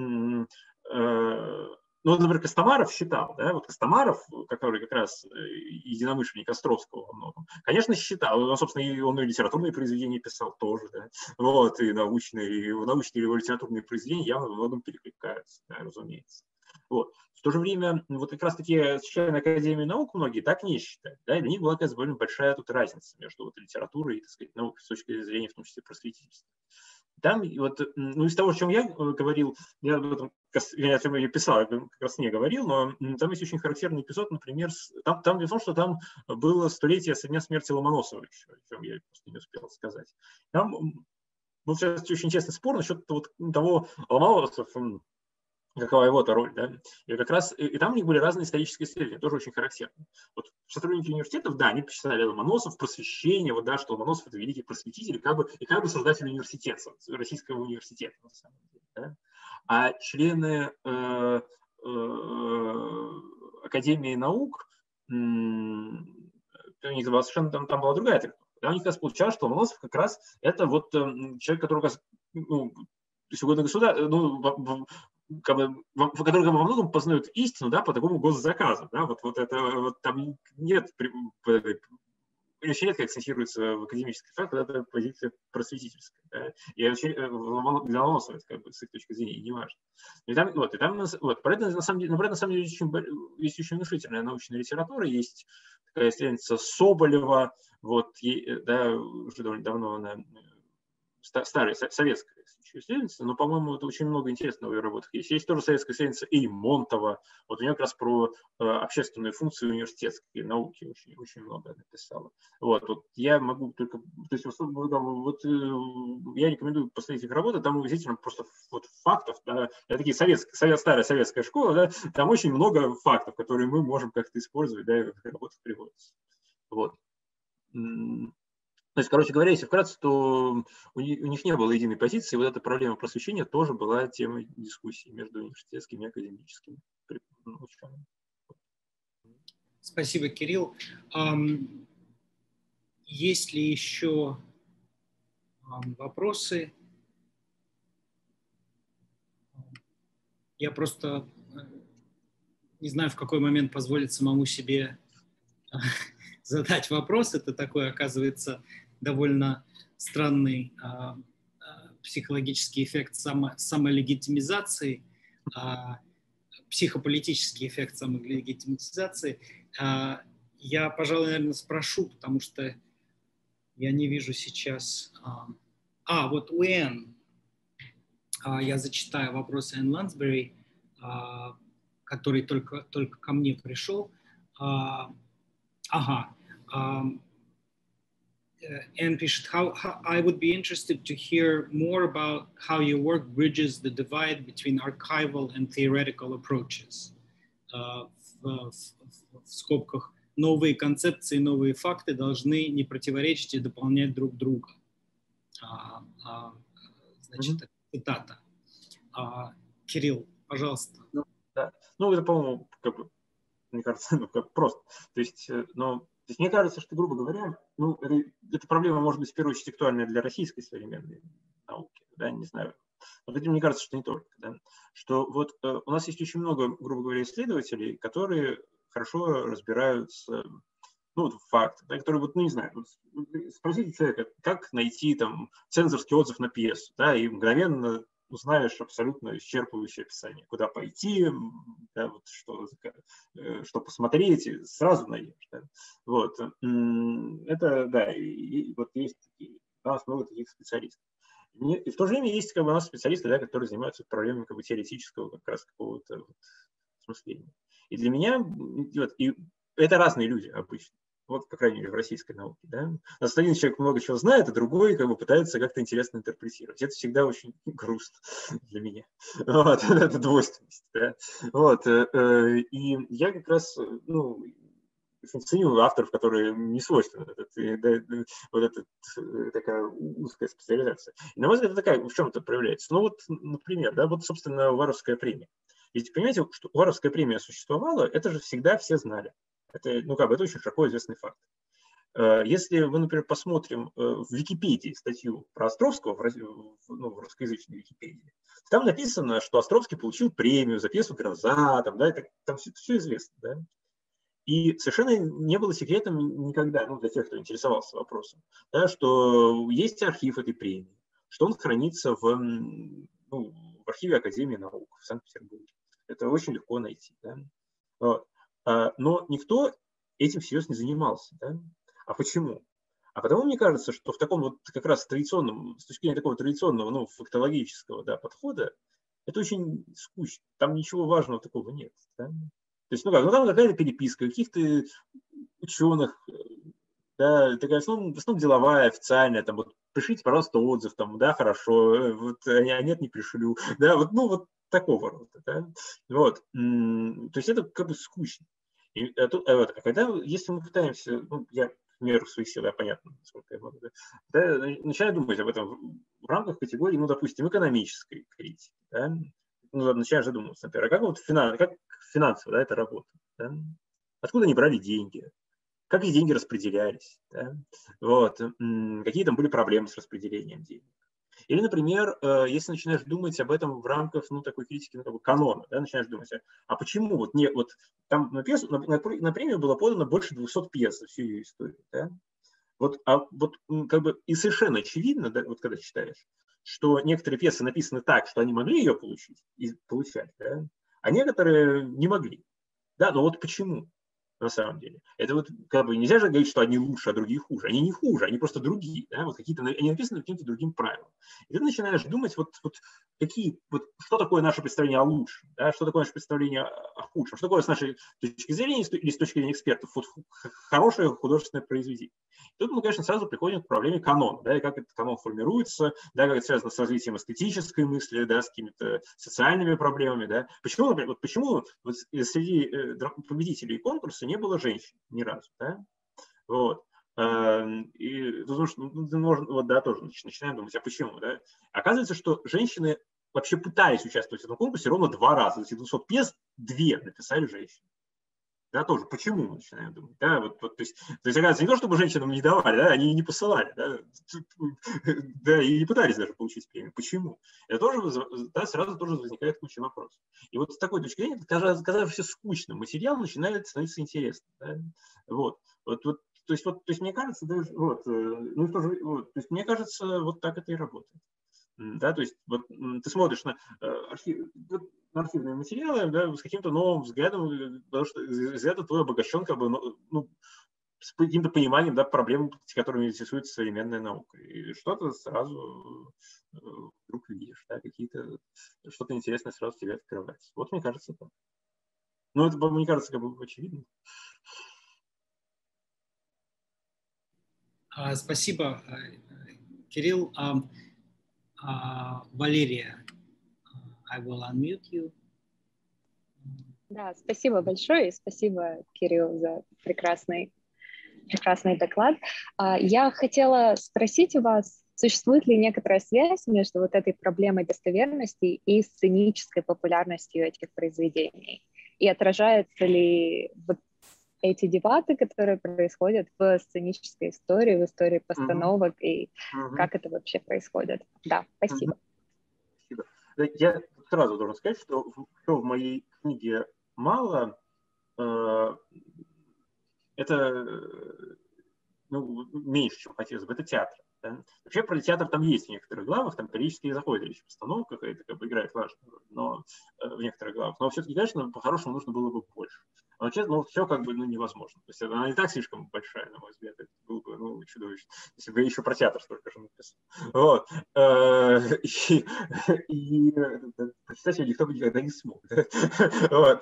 Ну, например, Костомаров считал, да, вот Костомаров, который как раз единомышленник Островского во многом, конечно, считал, он, собственно, и он и литературные произведения писал тоже, да, вот, и научные его литературные произведения явно во многом перекликаются, да, разумеется. Вот. В то же время, вот как раз-таки члены Академии наук многие так не считают, да, и для них была, оказывается, довольно большая тут разница между вот литературой и, так сказать, наукой с точки зрения, в том числе, просветительства. Там вот, ну, из того, о чем я говорил, я о чем я писал, я как раз не говорил, но там есть очень характерный эпизод, например, там дело в том, что там было столетие со дня смерти Ломоносова еще, о чем я просто не успел сказать. Там был сейчас очень честный спор насчет вот того Ломоносов, какова его-то роль, да, и как раз, и там у них были разные исторические исследования, тоже очень характерные. Вот сотрудники университетов, да, они посчитали Ломоносов, просвещение, вот, да, что Ломоносов — это великий просветитель, и как бы создатель университета, российского университета, на самом деле, да. А члены Академии наук, у них была совершенно там была другая трактовка. Да, у них как раз получалось, что Ломоносов как раз это вот человек, который, ну, если угодно, государство, ну, который во многом познает истину, да, по такому госзаказу, да, вот это вот там нет, еще нет, как акцентируется в академической факте, это позиция просветительская, да, и для Ломоносова это как бы с их точки зрения не важно. И там, про это на самом деле есть очень внушительная научная литература, есть такая исследовательница Соболева, вот, да, уже довольно давно она старая советская исследовательница, но, по-моему, это очень много интересного в ее работах есть. Есть тоже советская исследовательница Эймонтова, вот у нее как раз про общественные функции университетской науки очень много написала. Вот я могу только, то есть вот я рекомендую посмотреть их работы, там действительно просто вот фактов, да, это такие старая советская школа, да, там очень много фактов, которые мы можем как-то использовать, да, и в работах приводятся. Вот. То есть, короче говоря, если вкратце, то у них не было единой позиции, вот эта проблема просвещения тоже была темой дискуссии между университетскими и академическими учеными. Спасибо, Кирилл. Есть ли еще вопросы? Я просто не знаю, в какой момент позволить самому себе задать вопрос. Это такой, оказывается, довольно странный психологический эффект самолегитимизации, психополитический эффект самолегитимизации. Я, пожалуй, наверное, спрошу, потому что я не вижу сейчас... вот у Энн. Я зачитаю вопрос Энн Лансбери, который только ко мне пришел. And пишет, I would be interested to hear more about how your work bridges the divide between archival and theoretical approaches. В скобках, новые концепции, новые факты должны не противоречить и дополнять друг друга. Значит, цитата. Кирилл, пожалуйста. Ну, это, по-моему, как бы, мне кажется, как просто. То есть мне кажется, что, грубо говоря, эта проблема может быть в первую очередь актуальная для российской современной науки, да, не знаю. Но мне кажется, что не только, да. Что вот у нас есть очень много, грубо говоря, исследователей, которые хорошо разбираются, в фактах, да, которые, не знаю, спросите человека, как найти там цензорский отзыв на пьесу, да, и мгновенно узнаешь абсолютно исчерпывающее описание, куда пойти, да, вот что посмотреть, сразу найдешь. Да. Вот. Это, да, и вот есть такие, у нас много таких специалистов. И в то же время есть у нас специалисты, да, которые занимаются проблемами теоретического как раз какого-то смысления. И для меня и это разные люди обычно. Вот, по крайней мере, в российской науке. Да? У нас один человек много чего знает, а другой как бы пытается как-то интересно интерпретировать. Это всегда очень грустно для меня. Вот, это двойственность. Да? Вот, и я как раз, ну, ценю авторов, которые не свойственны вот эта такая узкая специализация. И, на мой взгляд, это такая в чем-то проявляется. Ну вот, например, да, вот, собственно, Уваровская премия. Ведь, понимаете, что Уваровская премия существовала, это же всегда все знали. Это, ну, как бы, это очень широко известный факт. Если мы, например, посмотрим в Википедии статью про Островского, в русскоязычной Википедии, там написано, что Островский получил премию за пьесу «Гроза», там, да, там все известно. Да? И совершенно не было секретом никогда, ну, для тех, кто интересовался вопросом, да, что есть архив этой премии, что он хранится в архиве Академии наук в Санкт-Петербурге. Это очень легко найти. Да? Вот. Но никто этим всерьез не занимался. Да? А почему? А потому, мне кажется, что в таком вот как раз традиционном, с точки зрения такого традиционного, ну, фактологического, да, подхода, это очень скучно. Там ничего важного такого нет. Да? То есть, ну как, ну там какая-то переписка каких-то ученых, да, такая в основном деловая, официальная, там вот пришлите, пожалуйста, отзыв, там, да, хорошо, вот, а нет, не пришлю, да, вот, ну вот такого рода, да, вот, то есть это как бы скучно. И, а когда, если мы пытаемся, ну, я в меру своих сил, да, понятно, насколько я могу, да, начинаю думать об этом в рамках категории, ну, допустим, экономической критики, да, ну, начинаешь задумываться, например, а как вот финансово, да, это работает, да? Откуда они брали деньги, как эти деньги распределялись, да? Вот, какие там были проблемы с распределением денег. Или, например, если начинаешь думать об этом в рамках, ну, такой критики, ну, как бы канона, да, начинаешь думать, а почему вот не, вот там на премию было подано больше 200 пьес за всю ее историю, да? Вот, как бы и совершенно очевидно, да, вот когда читаешь, что некоторые пьесы написаны так, что они могли ее получить и получать, да, а некоторые не могли. Да, но вот почему? На самом деле. Это вот как бы нельзя же говорить, что одни лучше, а другие хуже. Они не хуже, они просто другие. Да? Вот какие-то, они написаны каким-то другим правилам. И ты начинаешь думать, вот что такое наше представление о лучшем, да? Что такое наше представление о худшем, что такое с нашей точки зрения или с точки зрения экспертов вот, хорошее художественное произведение. И тут мы, конечно, сразу приходим к проблеме канона, да, и как этот канон формируется, да, как это связано с развитием эстетической мысли, да, с какими-то социальными проблемами. Да. Почему, например, почему среди победителей конкурса не было женщин ни разу, да? Вот. И потому что, вот, да, тоже начинаем думать, а почему, да? Оказывается, что женщины вообще пытались участвовать в этом конкурсе ровно 2 раза. Из 200 пьес 2 написали женщины. Да, тоже. Почему мы начинаем думать? Да, то есть, оказывается, не то, чтобы женщинам не давали, да, они не посылали, да, да, и не пытались даже получить премию. Почему? Это тоже, да, сразу тоже возникает куча вопросов. И вот с такой точки зрения, казавшийся скучным материал начинает становиться интересным. Да? Вот. То есть мне кажется, даже, ну, тоже, то есть мне кажется, вот так это и работает. Да, то есть вот ты смотришь на архивные материалы, да, с каким-то новым взглядом, потому что взгляд твой обогащен как бы, ну, с каким-то пониманием, да, проблем, с которыми интересуется современная наука. И что-то сразу вдруг видишь, да, что-то интересное сразу тебе открывается. Вот мне кажется так. Ну, это, мне кажется, как бы очевидно. Спасибо, Кирилл. Валерия, I will unmute you. Да, спасибо большое и спасибо, Кирилл, за прекрасный доклад. Я хотела спросить у вас, существует ли некоторая связь между вот этой проблемой достоверности и сценической популярностью этих произведений? И отражаются ли вот эти дебаты, которые происходят в сценической истории, в истории постановок, и как это вообще происходит? Да, спасибо. Спасибо. Я сразу должен сказать, что в моей книге мало, это меньше, чем хотелось бы, это театр. Да? Вообще про театр там есть в некоторых главах, там периодически заходит речь в постановках, и это как бы играет важную роль, но в некоторых главах. Но все-таки, конечно, по-хорошему нужно было бы больше. Но, честно, все как бы невозможно. То есть она и так слишком большая, на мой взгляд. Это было бы чудовищно. Если бы я еще про театр столько же написал. Вот. И прочитать ее никто бы никогда не смог. Вот.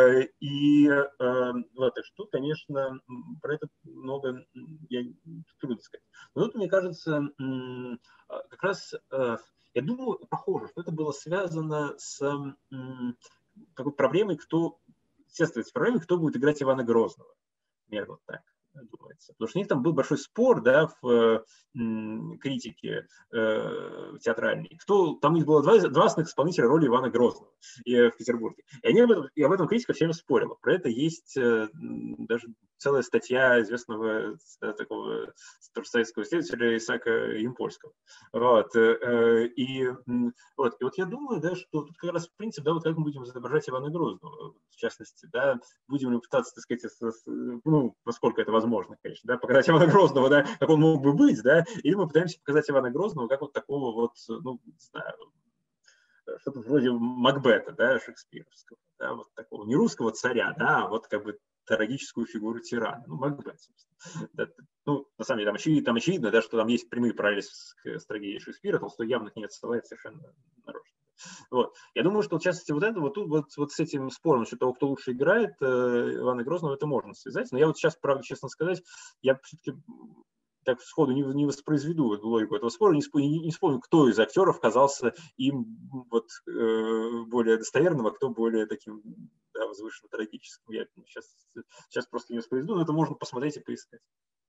И вот, так что, конечно, про это много трудно сказать. Но тут, мне кажется, как раз, я думаю, похоже, что это было связано с такой проблемой, естественно, с проблемой, кто будет играть Ивана Грозного. Мне вот так думается. Потому что у них там был большой спор, да, в критике театральной. Там у них было два основных исполнителя роли Ивана Грозного в Петербурге. И об этом критика все время спорила. Про это есть даже целая статья известного такого советского исследователя Исаака Ямпольского. Вот. И вот я думаю, да, что тут как раз принцип, да, вот как мы будем изображать Ивана Грозного, в частности, да, будем ли пытаться, так сказать, насколько это возможно, конечно, да, показать Ивана Грозного, да, как он мог бы быть, да, или мы пытаемся показать Ивана Грозного как вот такого вот, ну, не знаю, что-то вроде Макбета, да, шекспировского, да, вот такого не русского царя, да, а вот как бы трагическую фигуру тирана, ну, Макбет, собственно. Да, ну, на самом деле, там очевидно, да, что там есть прямые параллели с трагедией Шекспира, Толстой явно к ней отсылает совершенно нарочно. Вот. Я думаю, что, в частности, вот это вот с этим спором насчет того, кто лучше играет Ивана Грозного, это можно связать. Но я вот сейчас, правда, честно сказать, я все-таки так сходу не воспроизведу эту логику этого спора, не вспомню, кто из актеров казался им вот, более достоверным, а кто более таким, да, возвышенно трагическим. Я сейчас просто не воспроизведу, но это можно посмотреть и поискать.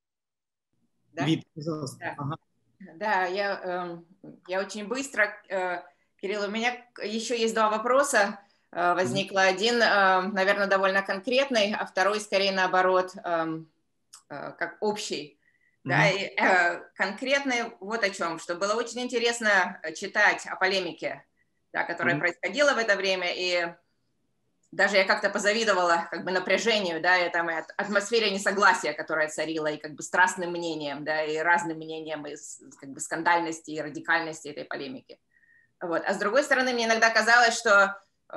Да, пожалуйста. Да. Да, я очень быстро. Кирилл, у меня еще есть два вопроса. Возникло один, наверное, довольно конкретный, а второй скорее наоборот, как общий. Да, и, конкретный вот о чем, что было очень интересно читать о полемике, да, которая происходила в это время, и даже я как-то позавидовала как бы напряжению, да, и там и атмосфере несогласия, которая царила, и как бы страстным мнением, да, и разным мнением, и как бы скандальности и радикальности этой полемики. Вот. А с другой стороны, мне иногда казалось, что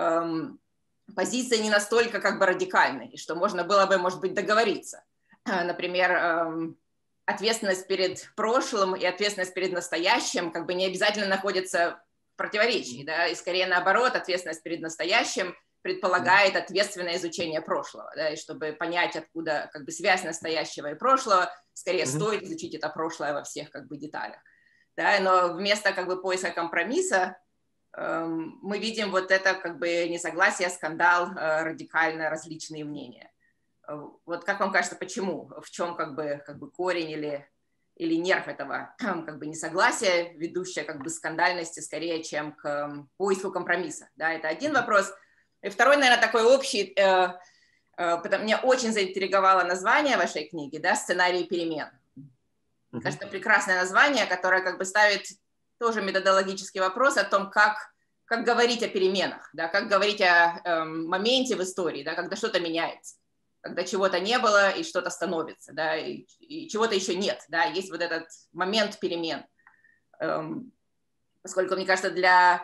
позиции не настолько как бы радикальны, и что можно было бы, может быть, договориться. Например, ответственность перед прошлым и ответственность перед настоящим как бы не обязательно находятся в противоречии, да, и скорее наоборот, ответственность перед настоящим предполагает ответственное изучение прошлого, да, и чтобы понять, откуда как бы связь настоящего и прошлого, скорее стоит изучить это прошлое во всех как бы деталях. Да, но вместо как бы поиска компромисса мы видим вот это как бы несогласие, скандал, радикально различные мнения. Вот как вам кажется, почему? В чем как бы корень или нерв этого как бы несогласия, ведущая как бы скандальности скорее, чем к поиску компромисса? Да, это один вопрос. И второй, наверное, такой общий, меня очень заинтриговало название вашей книги, да, «Сценарий перемен». Мне кажется, прекрасное название, которое как бы ставит тоже методологический вопрос о том, как говорить о переменах, да, как говорить о моменте в истории, да, когда что-то меняется, когда чего-то не было и что-то становится, да, и чего-то еще нет, да, есть вот этот момент перемен. Поскольку, мне кажется, для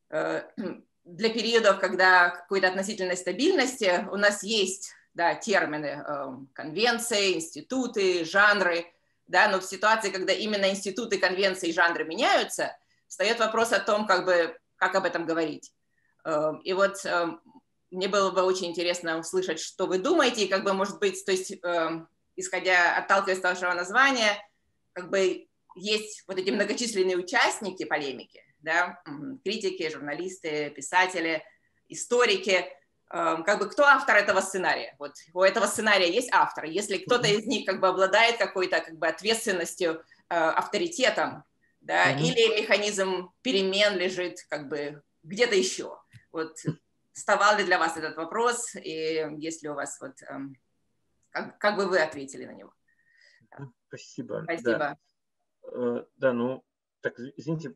периодов, когда какой-то относительной стабильности у нас есть, да, термины, конвенции, институты, жанры, да, но в ситуации, когда именно институты, конвенции и жанры меняются, встает вопрос о том, как об этом говорить. И вот мне было бы очень интересно услышать, что вы думаете, и как бы, может быть, то есть, отталкиваясь от вашего названия, как бы есть вот эти многочисленные участники полемики, да, критики, журналисты, писатели, историки, как бы кто автор этого сценария? Вот у этого сценария есть автор. Если кто-то из них как бы обладает какой-то как бы ответственностью, авторитетом, да, или механизм перемен лежит как бы где-то еще. Вот вставал ли для вас этот вопрос, и есть ли у вас вот, как бы вы ответили на него? Спасибо. Спасибо. Да, ну, так, извините,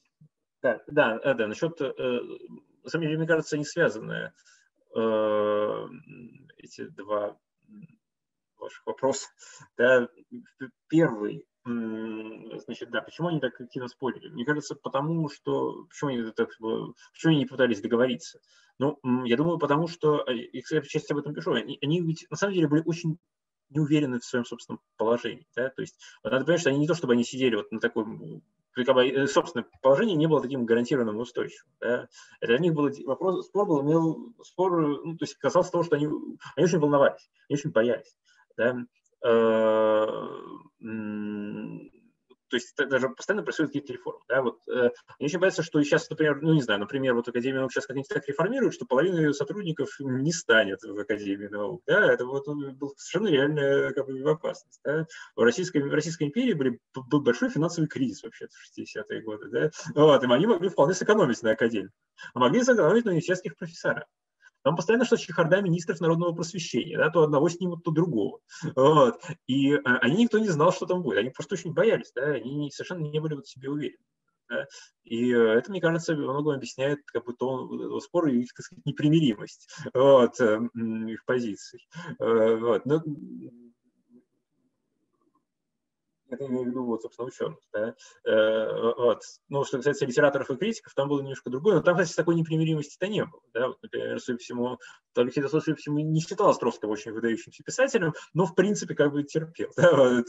да, насчет, на самом деле, мне кажется, они связаны, эти два ваших вопроса. Да, первый значит, да, почему они так активно спорили? Мне кажется, потому что, почему они не пытались договориться? Ну, я думаю, потому что, я часть об этом пишу, они ведь на самом деле были очень не уверены в своем собственном положении. Да? То есть надо понять, что они не то, чтобы они сидели вот на таком, собственное положение не было таким гарантированным и устойчивым. Да? Это для них был вопрос, спор, ну, то есть касался того, что они очень волновались, они очень боялись. Да? То есть даже постоянно происходят какие-то реформы. Да? Вот, мне очень боятся, что сейчас, например, ну не знаю, например, вот Академия наук сейчас как-нибудь так реформирует, что половина ее сотрудников не станет в Академии наук. Да? Это вот была совершенно реальная как бы, опасность. Да? В Российской империи был большой финансовый кризис вообще в 60-е годы. Да? Вот, и они могли вполне сэкономить на Академии, а могли сэкономить на университетских профессорах. Там постоянно что-то чехарда министров народного просвещения, да, то одного снимут, то другого. Вот. И они никто не знал, что там будет. Они просто очень боялись, да, они совершенно не были в себе уверены. Да. И это, мне кажется, во многом объясняет как бы тон спора и их, так сказать, непримиримость вот, их позиций. Вот. Но, это имею в виду, вот, собственно, ученых. Да? Вот. Ну, что касается литераторов и критиков, там было немножко другое, но там, кстати, такой непримиримости-то не было. Да? Вот, например, судя по всему, Алексей Толстой, судя по всему, не считал Островского очень выдающимся писателем, но, в принципе, как бы терпел. Да? Вот,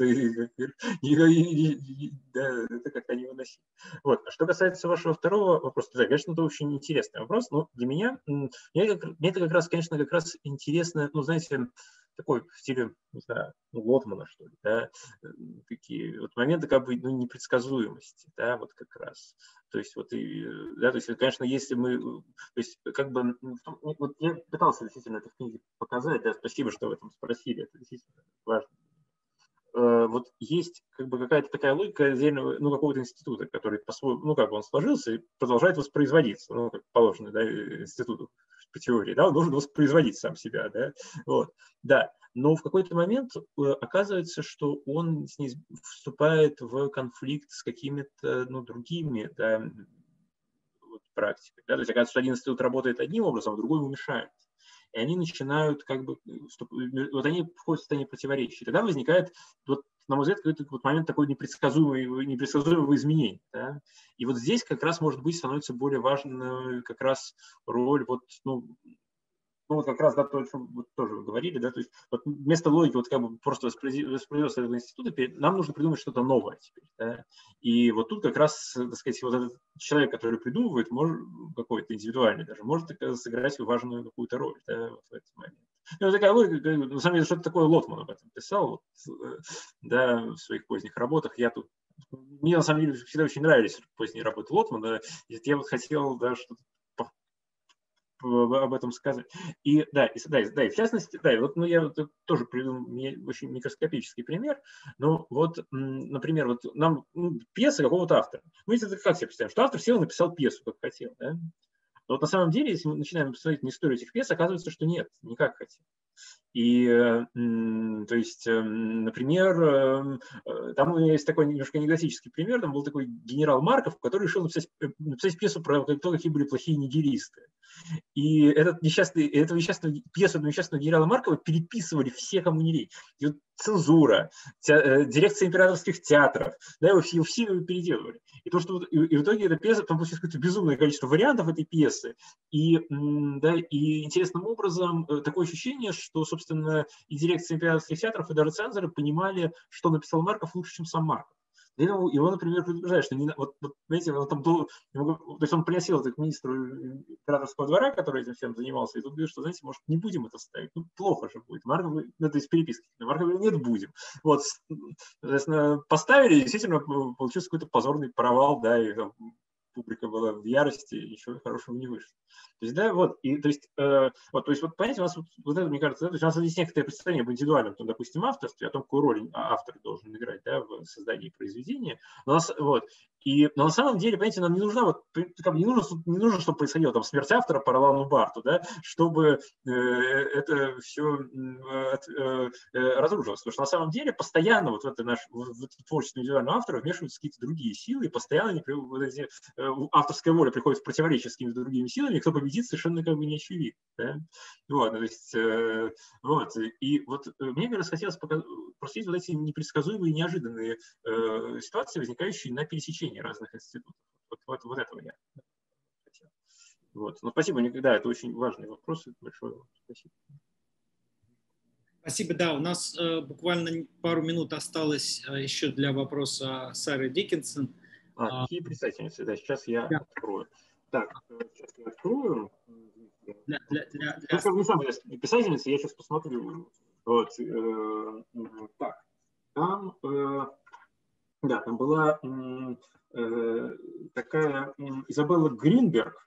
это как-то не выносили. Вот. А что касается вашего второго вопроса, да, конечно, это очень интересный вопрос, но для меня это как раз, конечно, как раз интересно, ну, знаете, такой в стиле, не знаю, Лотмана, что ли, да, такие вот моменты как бы непредсказуемости, да, вот как раз. То есть вот, да, то есть, конечно, если мы, то есть как бы, вот я пытался действительно это в книге показать, да, спасибо, что вы этом спросили, это действительно важно. Вот есть как бы какая-то такая логика отдельного, ну, какого-то института, который по-своему, ну, как бы он сложился и продолжает воспроизводиться, ну, как положено, да, институту по теории, да, он должен воспроизводить сам себя, да, вот, да. Но в какой-то момент оказывается, что он вступает в конфликт с какими-то, ну, другими, да, вот, практиками, да, то есть оказывается, что один институт работает одним образом, а другой ему мешает. И они начинают как бы, вот они входят в состояние противоречия. И тогда возникает, вот, на мой взгляд, какой-то вот момент такой непредсказуемого изменения. Да? И вот здесь как раз, может быть, становится более важной как раз роль, вот, ну вот как раз, да, то, о чем вы тоже говорили, да, то есть вот вместо логики вот как бы просто воспроизводства этого института, нам нужно придумать что-то новое теперь, да? И вот тут как раз, так сказать, вот этот человек, который придумывает, может, какой-то индивидуальный даже, может сыграть важную какую-то роль, да, вот в этот момент. Ну, такая логика, на самом деле, что-то такое Лотман об этом писал, вот, да, в своих поздних работах. Мне на самом деле всегда очень нравились поздние работы Лотмана, я вот хотел, да, что-то об этом сказать. И да, и в частности, да, вот, ну, я вот тоже приведу очень микроскопический пример, но вот, например, вот нам пьеса какого-то автора. Мы как себе представляем, что автор сел и написал пьесу, как хотел, да? Но вот на самом деле, если мы начинаем смотреть на историю этих пьес, оказывается, что нет, не как хотел. И, то есть, например, там есть такой немножко анекдотический пример, там был такой генерал Марков, который решил написать пьесу про то, какие были плохие нигеристы. И эту несчастную пьесу несчастного генерала Маркова переписывали все, кому не лень. И вот цензура, дирекция императорских театров, да, его все переделывали. И то, что и в итоге эта пьеса, там получилось какое-то безумное количество вариантов этой пьесы. И, да, и интересным образом такое ощущение, что, собственно, и дирекция императорских театров, и даже цензоры понимали, что написал Марков лучше, чем сам Марков. Его, например, предупреждают, что вот знаете, он там то есть он приносил это к министру императорского двора, который этим всем занимался, и тут говорит, что, знаете, может, не будем это ставить, ну, плохо же будет. Марков, ну, то есть переписки. Марков говорит, нет, будем. Вот, соответственно, поставили, и действительно получился какой-то позорный провал, да, и там публика была в ярости, ничего хорошего не вышло. То есть, да, вот, и, то есть, вот, понимаете, у нас вот это, мне кажется, то есть у нас есть некоторое представление об индивидуальном, там, допустим, авторстве, о том, какую роль автор должен играть, да, в создании произведения. У нас, вот, Но на самом деле, понимаете, нам не нужна не нужно, чтобы происходило там смерть автора по Ролану Барту, да, чтобы это все разрушилось. Потому что на самом деле постоянно вот в это творчество индивидуального автора вмешиваются какие-то другие силы, и постоянно авторская воля приходит в противоречие с какими-то другими силами, и кто победит, совершенно как бы не очевидно. Да? Вот, то есть, и вот мне как раз хотелось просить вот эти непредсказуемые и неожиданные ситуации, возникающие на пересечении разных институтов. Вот этого я хотел. Вот. Но спасибо, никогда, это очень важный вопрос. Большое спасибо. Спасибо, да, у нас буквально пару минут осталось еще для вопроса Сары Диккенсон. Какие писательницы? Да, сейчас я открою. Так, сейчас я открою. Как не самая писательница, я сейчас посмотрю. Вот. Так, там... Да, там была такая Изабелла Гринберг,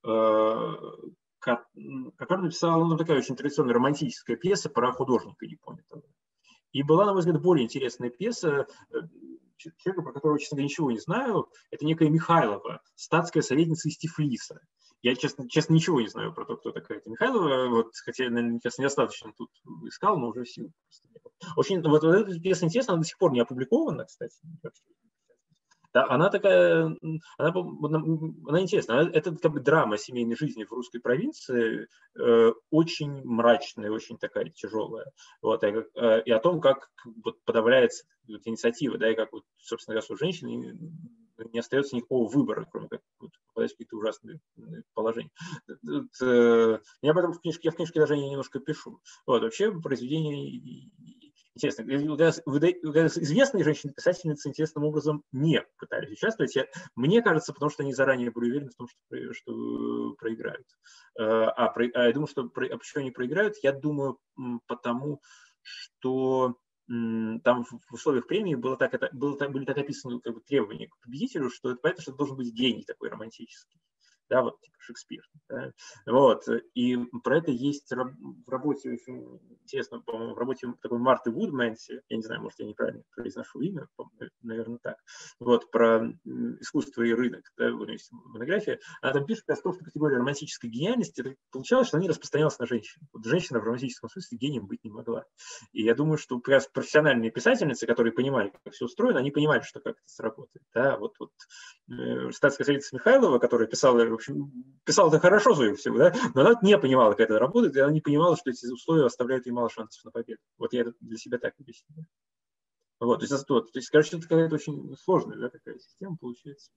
которая написала такая очень традиционная романтическая пьеса про художника, не помню. И была, на мой взгляд, более интересная пьеса человека, про которого, честно говоря, ничего не знаю. Это некая Михайлова, статская советница из Тифлиса. Я, честно, ничего не знаю про то, кто такая эта Михайлова, вот, хотя я, наверное, сейчас недостаточно тут искал, но уже сил просто не было. Очень, вот эта пьеса интересна, она до сих пор не опубликована, кстати. Да, она такая, она интересная. Это как бы драма семейной жизни в русской провинции, очень мрачная, очень такая тяжелая. Вот, и о том, как вот подавляется инициатива, да, и как, вот, собственно говоря, у женщин не остается никакого выбора, кроме как попадать в какие-то ужасные положения. Я об этом в книжке даже немножко пишу. Вот, вообще произведение интересно. Известные женщины-писательницы интересным образом не пытались участвовать. Мне кажется, потому что они заранее были уверены в том, что проиграют. Я думаю, что почему они проиграют? Я думаю, потому что там в условиях премии были так описаны как бы требования к победителю, что это понятно, что это должен быть гений такой романтический. Да, вот типа Шекспир. Да? Вот. И про это есть в работе, очень интересно, по-моему, в работе такой Марты Вудманси, я не знаю, может, я неправильно произношу имя, наверное, так, вот, про искусство и рынок, да, у нее есть монография, она там пишет о том, что категория романтической гениальности, это получалось, что она не распространялась на женщин. Вот женщина в романтическом смысле гением быть не могла. И я думаю, что как раз профессиональные писательницы, которые понимали, как все устроено, они понимали, что как это сработает. Да? Вот статская советница Михайлова, которая писала, в общем, писала это хорошо, судя по всему, да? Но она не понимала, как это работает, и она не понимала, что эти условия оставляют ей мало шансов на победу. Вот я это для себя так объясню. Вот, то есть, короче, это какая-то очень сложная, да, такая система получается.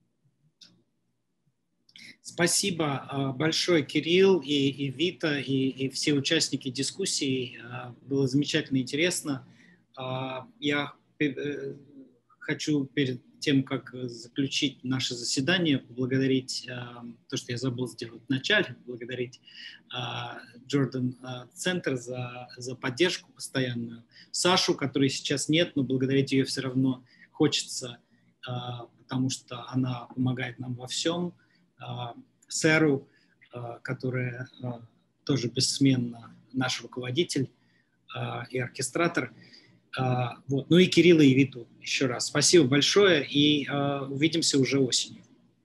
Спасибо большое, Кирилл и Вита, и все участники дискуссии. Было замечательно интересно. Я хочу перед тем, как заключить наше заседание, поблагодарить то, что я забыл сделать в начале, поблагодарить Джордан Центр за поддержку постоянную, Сашу, которой сейчас нет, но благодарить ее все равно хочется, потому что она помогает нам во всем, Сэру, которая тоже бессменно наш руководитель и оркестратор. Вот. Ну и Кирилла и Виту еще раз. Спасибо большое и увидимся уже осенью.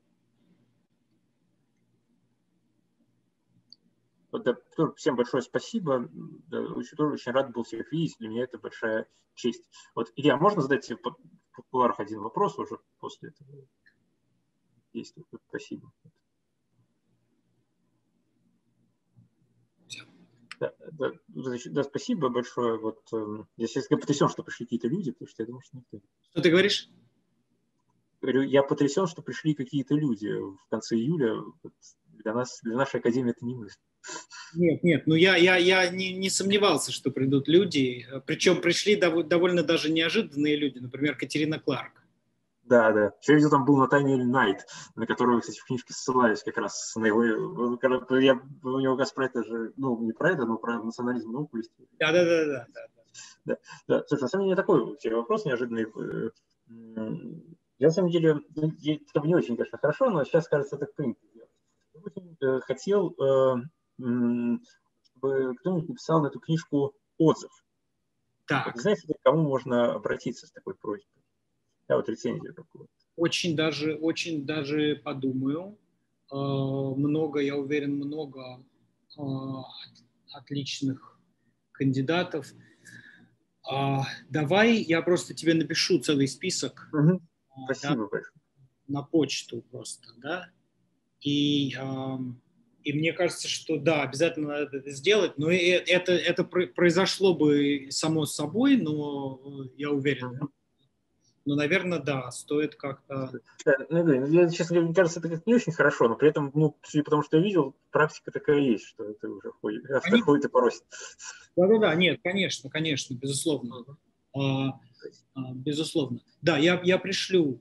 Да, всем большое спасибо. Да, очень рад был всех видеть. Для меня это большая честь. Вот, Илья, можно задать тебе в кулуарах один вопрос уже после этого действия? Спасибо. Да, спасибо большое. Вот, я сейчас потрясен, что пришли какие-то люди, потому что я думаю, что никто. Что ты говоришь? Говорю, я потрясен, что пришли какие-то люди в конце июля. Для нашей академии это не мысль. Нет, ну я не сомневался, что придут люди. Причем пришли довольно даже неожиданные люди, например, Катерина Кларк. Да. Я видел, там был Натаниэль Найт, на которого, кстати, в книжке ссылаюсь как раз на его... у него как раз про это же, ну, не про это, но про национализм науку есть. Да. Слушай, на самом деле такой у тебя вопрос неожиданный. Я, на самом деле, это не очень, конечно, хорошо, но сейчас, кажется, это принято делать. Я очень хотел, чтобы кто-нибудь написал на эту книжку отзыв. Так. Знаешь, к кому можно обратиться с такой просьбой? Да, вот рецензию какую-то. очень даже подумаю. Много, я уверен, много отличных кандидатов. Давай я просто тебе напишу целый список. Спасибо большое. На почту просто, да. И мне кажется, что да, обязательно надо это сделать, но это произошло бы само собой, но я уверен. Но, наверное, да, стоит как-то... Да, честно говоря, мне кажется, это не очень хорошо, но при этом, ну, потому что я видел, практика такая есть, что это уже ходит, автор ходит и просит. Да, нет, конечно, безусловно. Безусловно. Да, я пришлю,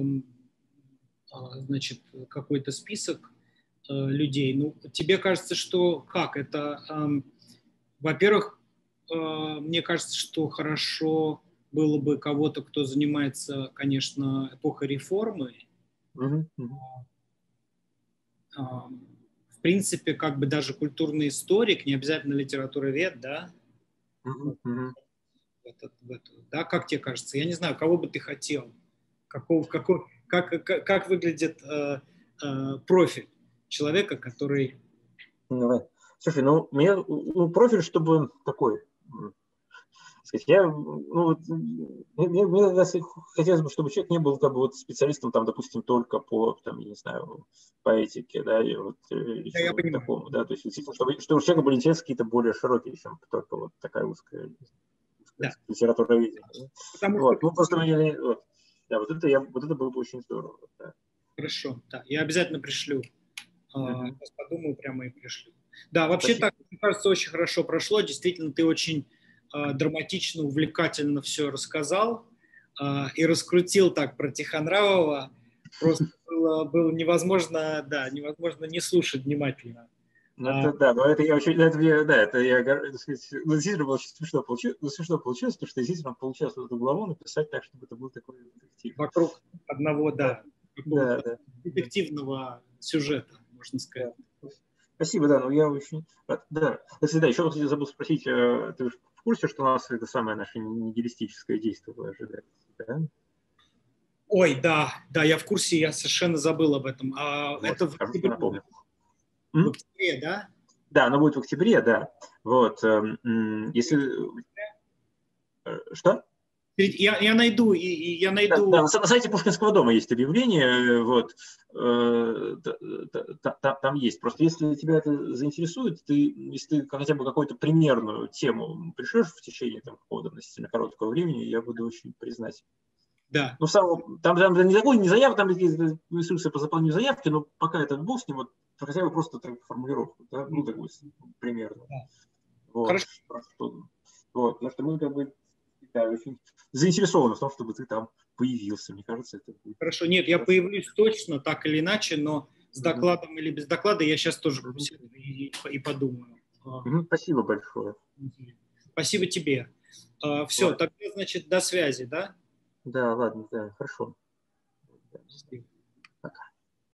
значит, какой-то список людей. Ну, тебе кажется, что как? Это, во-первых, мне кажется, что хорошо было бы кого-то, кто занимается, конечно, эпохой реформы. В принципе, как бы даже культурный историк, не обязательно литературовед, да? Да, как тебе кажется? Я не знаю, кого бы ты хотел? Как выглядит профиль человека, который... Слушай, ну, мне профиль, чтобы такой... Сказать, мне хотелось бы, чтобы человек не был как бы, вот, специалистом, там, допустим, только по, там, я не знаю, поэтике, да, и вот, я понимаю. такому, да, то есть, чтобы у человека были интересы какие-то более широкие, чем только вот такая узкая литература видения. Вот, ну, просто вот, да, вот это было бы очень здорово. Да. Хорошо, да, я обязательно пришлю. Сейчас подумаю прямо и пришлю. Да, вообще так, мне кажется, очень хорошо прошло. Действительно, ты очень драматично, увлекательно все рассказал и раскрутил так про Тихонравова. Просто было невозможно не слушать внимательно. Да, но это я очень, это я, так сказать, действительно было смешно получилось, потому что действительно получилось эту главу написать так, чтобы это был такой детектив. Вокруг одного, да, детективного сюжета, можно сказать. Спасибо, да, но я очень... Да, кстати, еще вот я забыл спросить, ты в курсе, что у нас это самое наше нигилистическое действие ожидается, да? Ой, да, я в курсе, я совершенно забыл об этом. Вот, Это в октябре, да? Да, оно будет в октябре, да. Вот, если... Что? Я найду, я найду... Да, на сайте Пушкинского дома есть объявление, вот, там есть. Просто если тебя это заинтересует, если ты хотя бы какую-то примерную тему пришлешь в течение какого-то относительно короткого времени, я буду очень признателен. Да. Ну, там не заявка, там есть инструкция по заполнению заявки, но пока это бог с ним, вот, хотя бы просто формулировку, да, ну, такую примерно. Да. Вот. Хорошо. Вот, потому что мы как бы очень заинтересованы в том, чтобы ты там появился. Мне кажется, это будет... Хорошо, нет, я появлюсь точно, так или иначе, но с докладом или без доклада я сейчас тоже и подумаю. Спасибо большое. Спасибо тебе. Все, тогда, значит, до связи, да? Да, ладно, да, хорошо. Счастливо.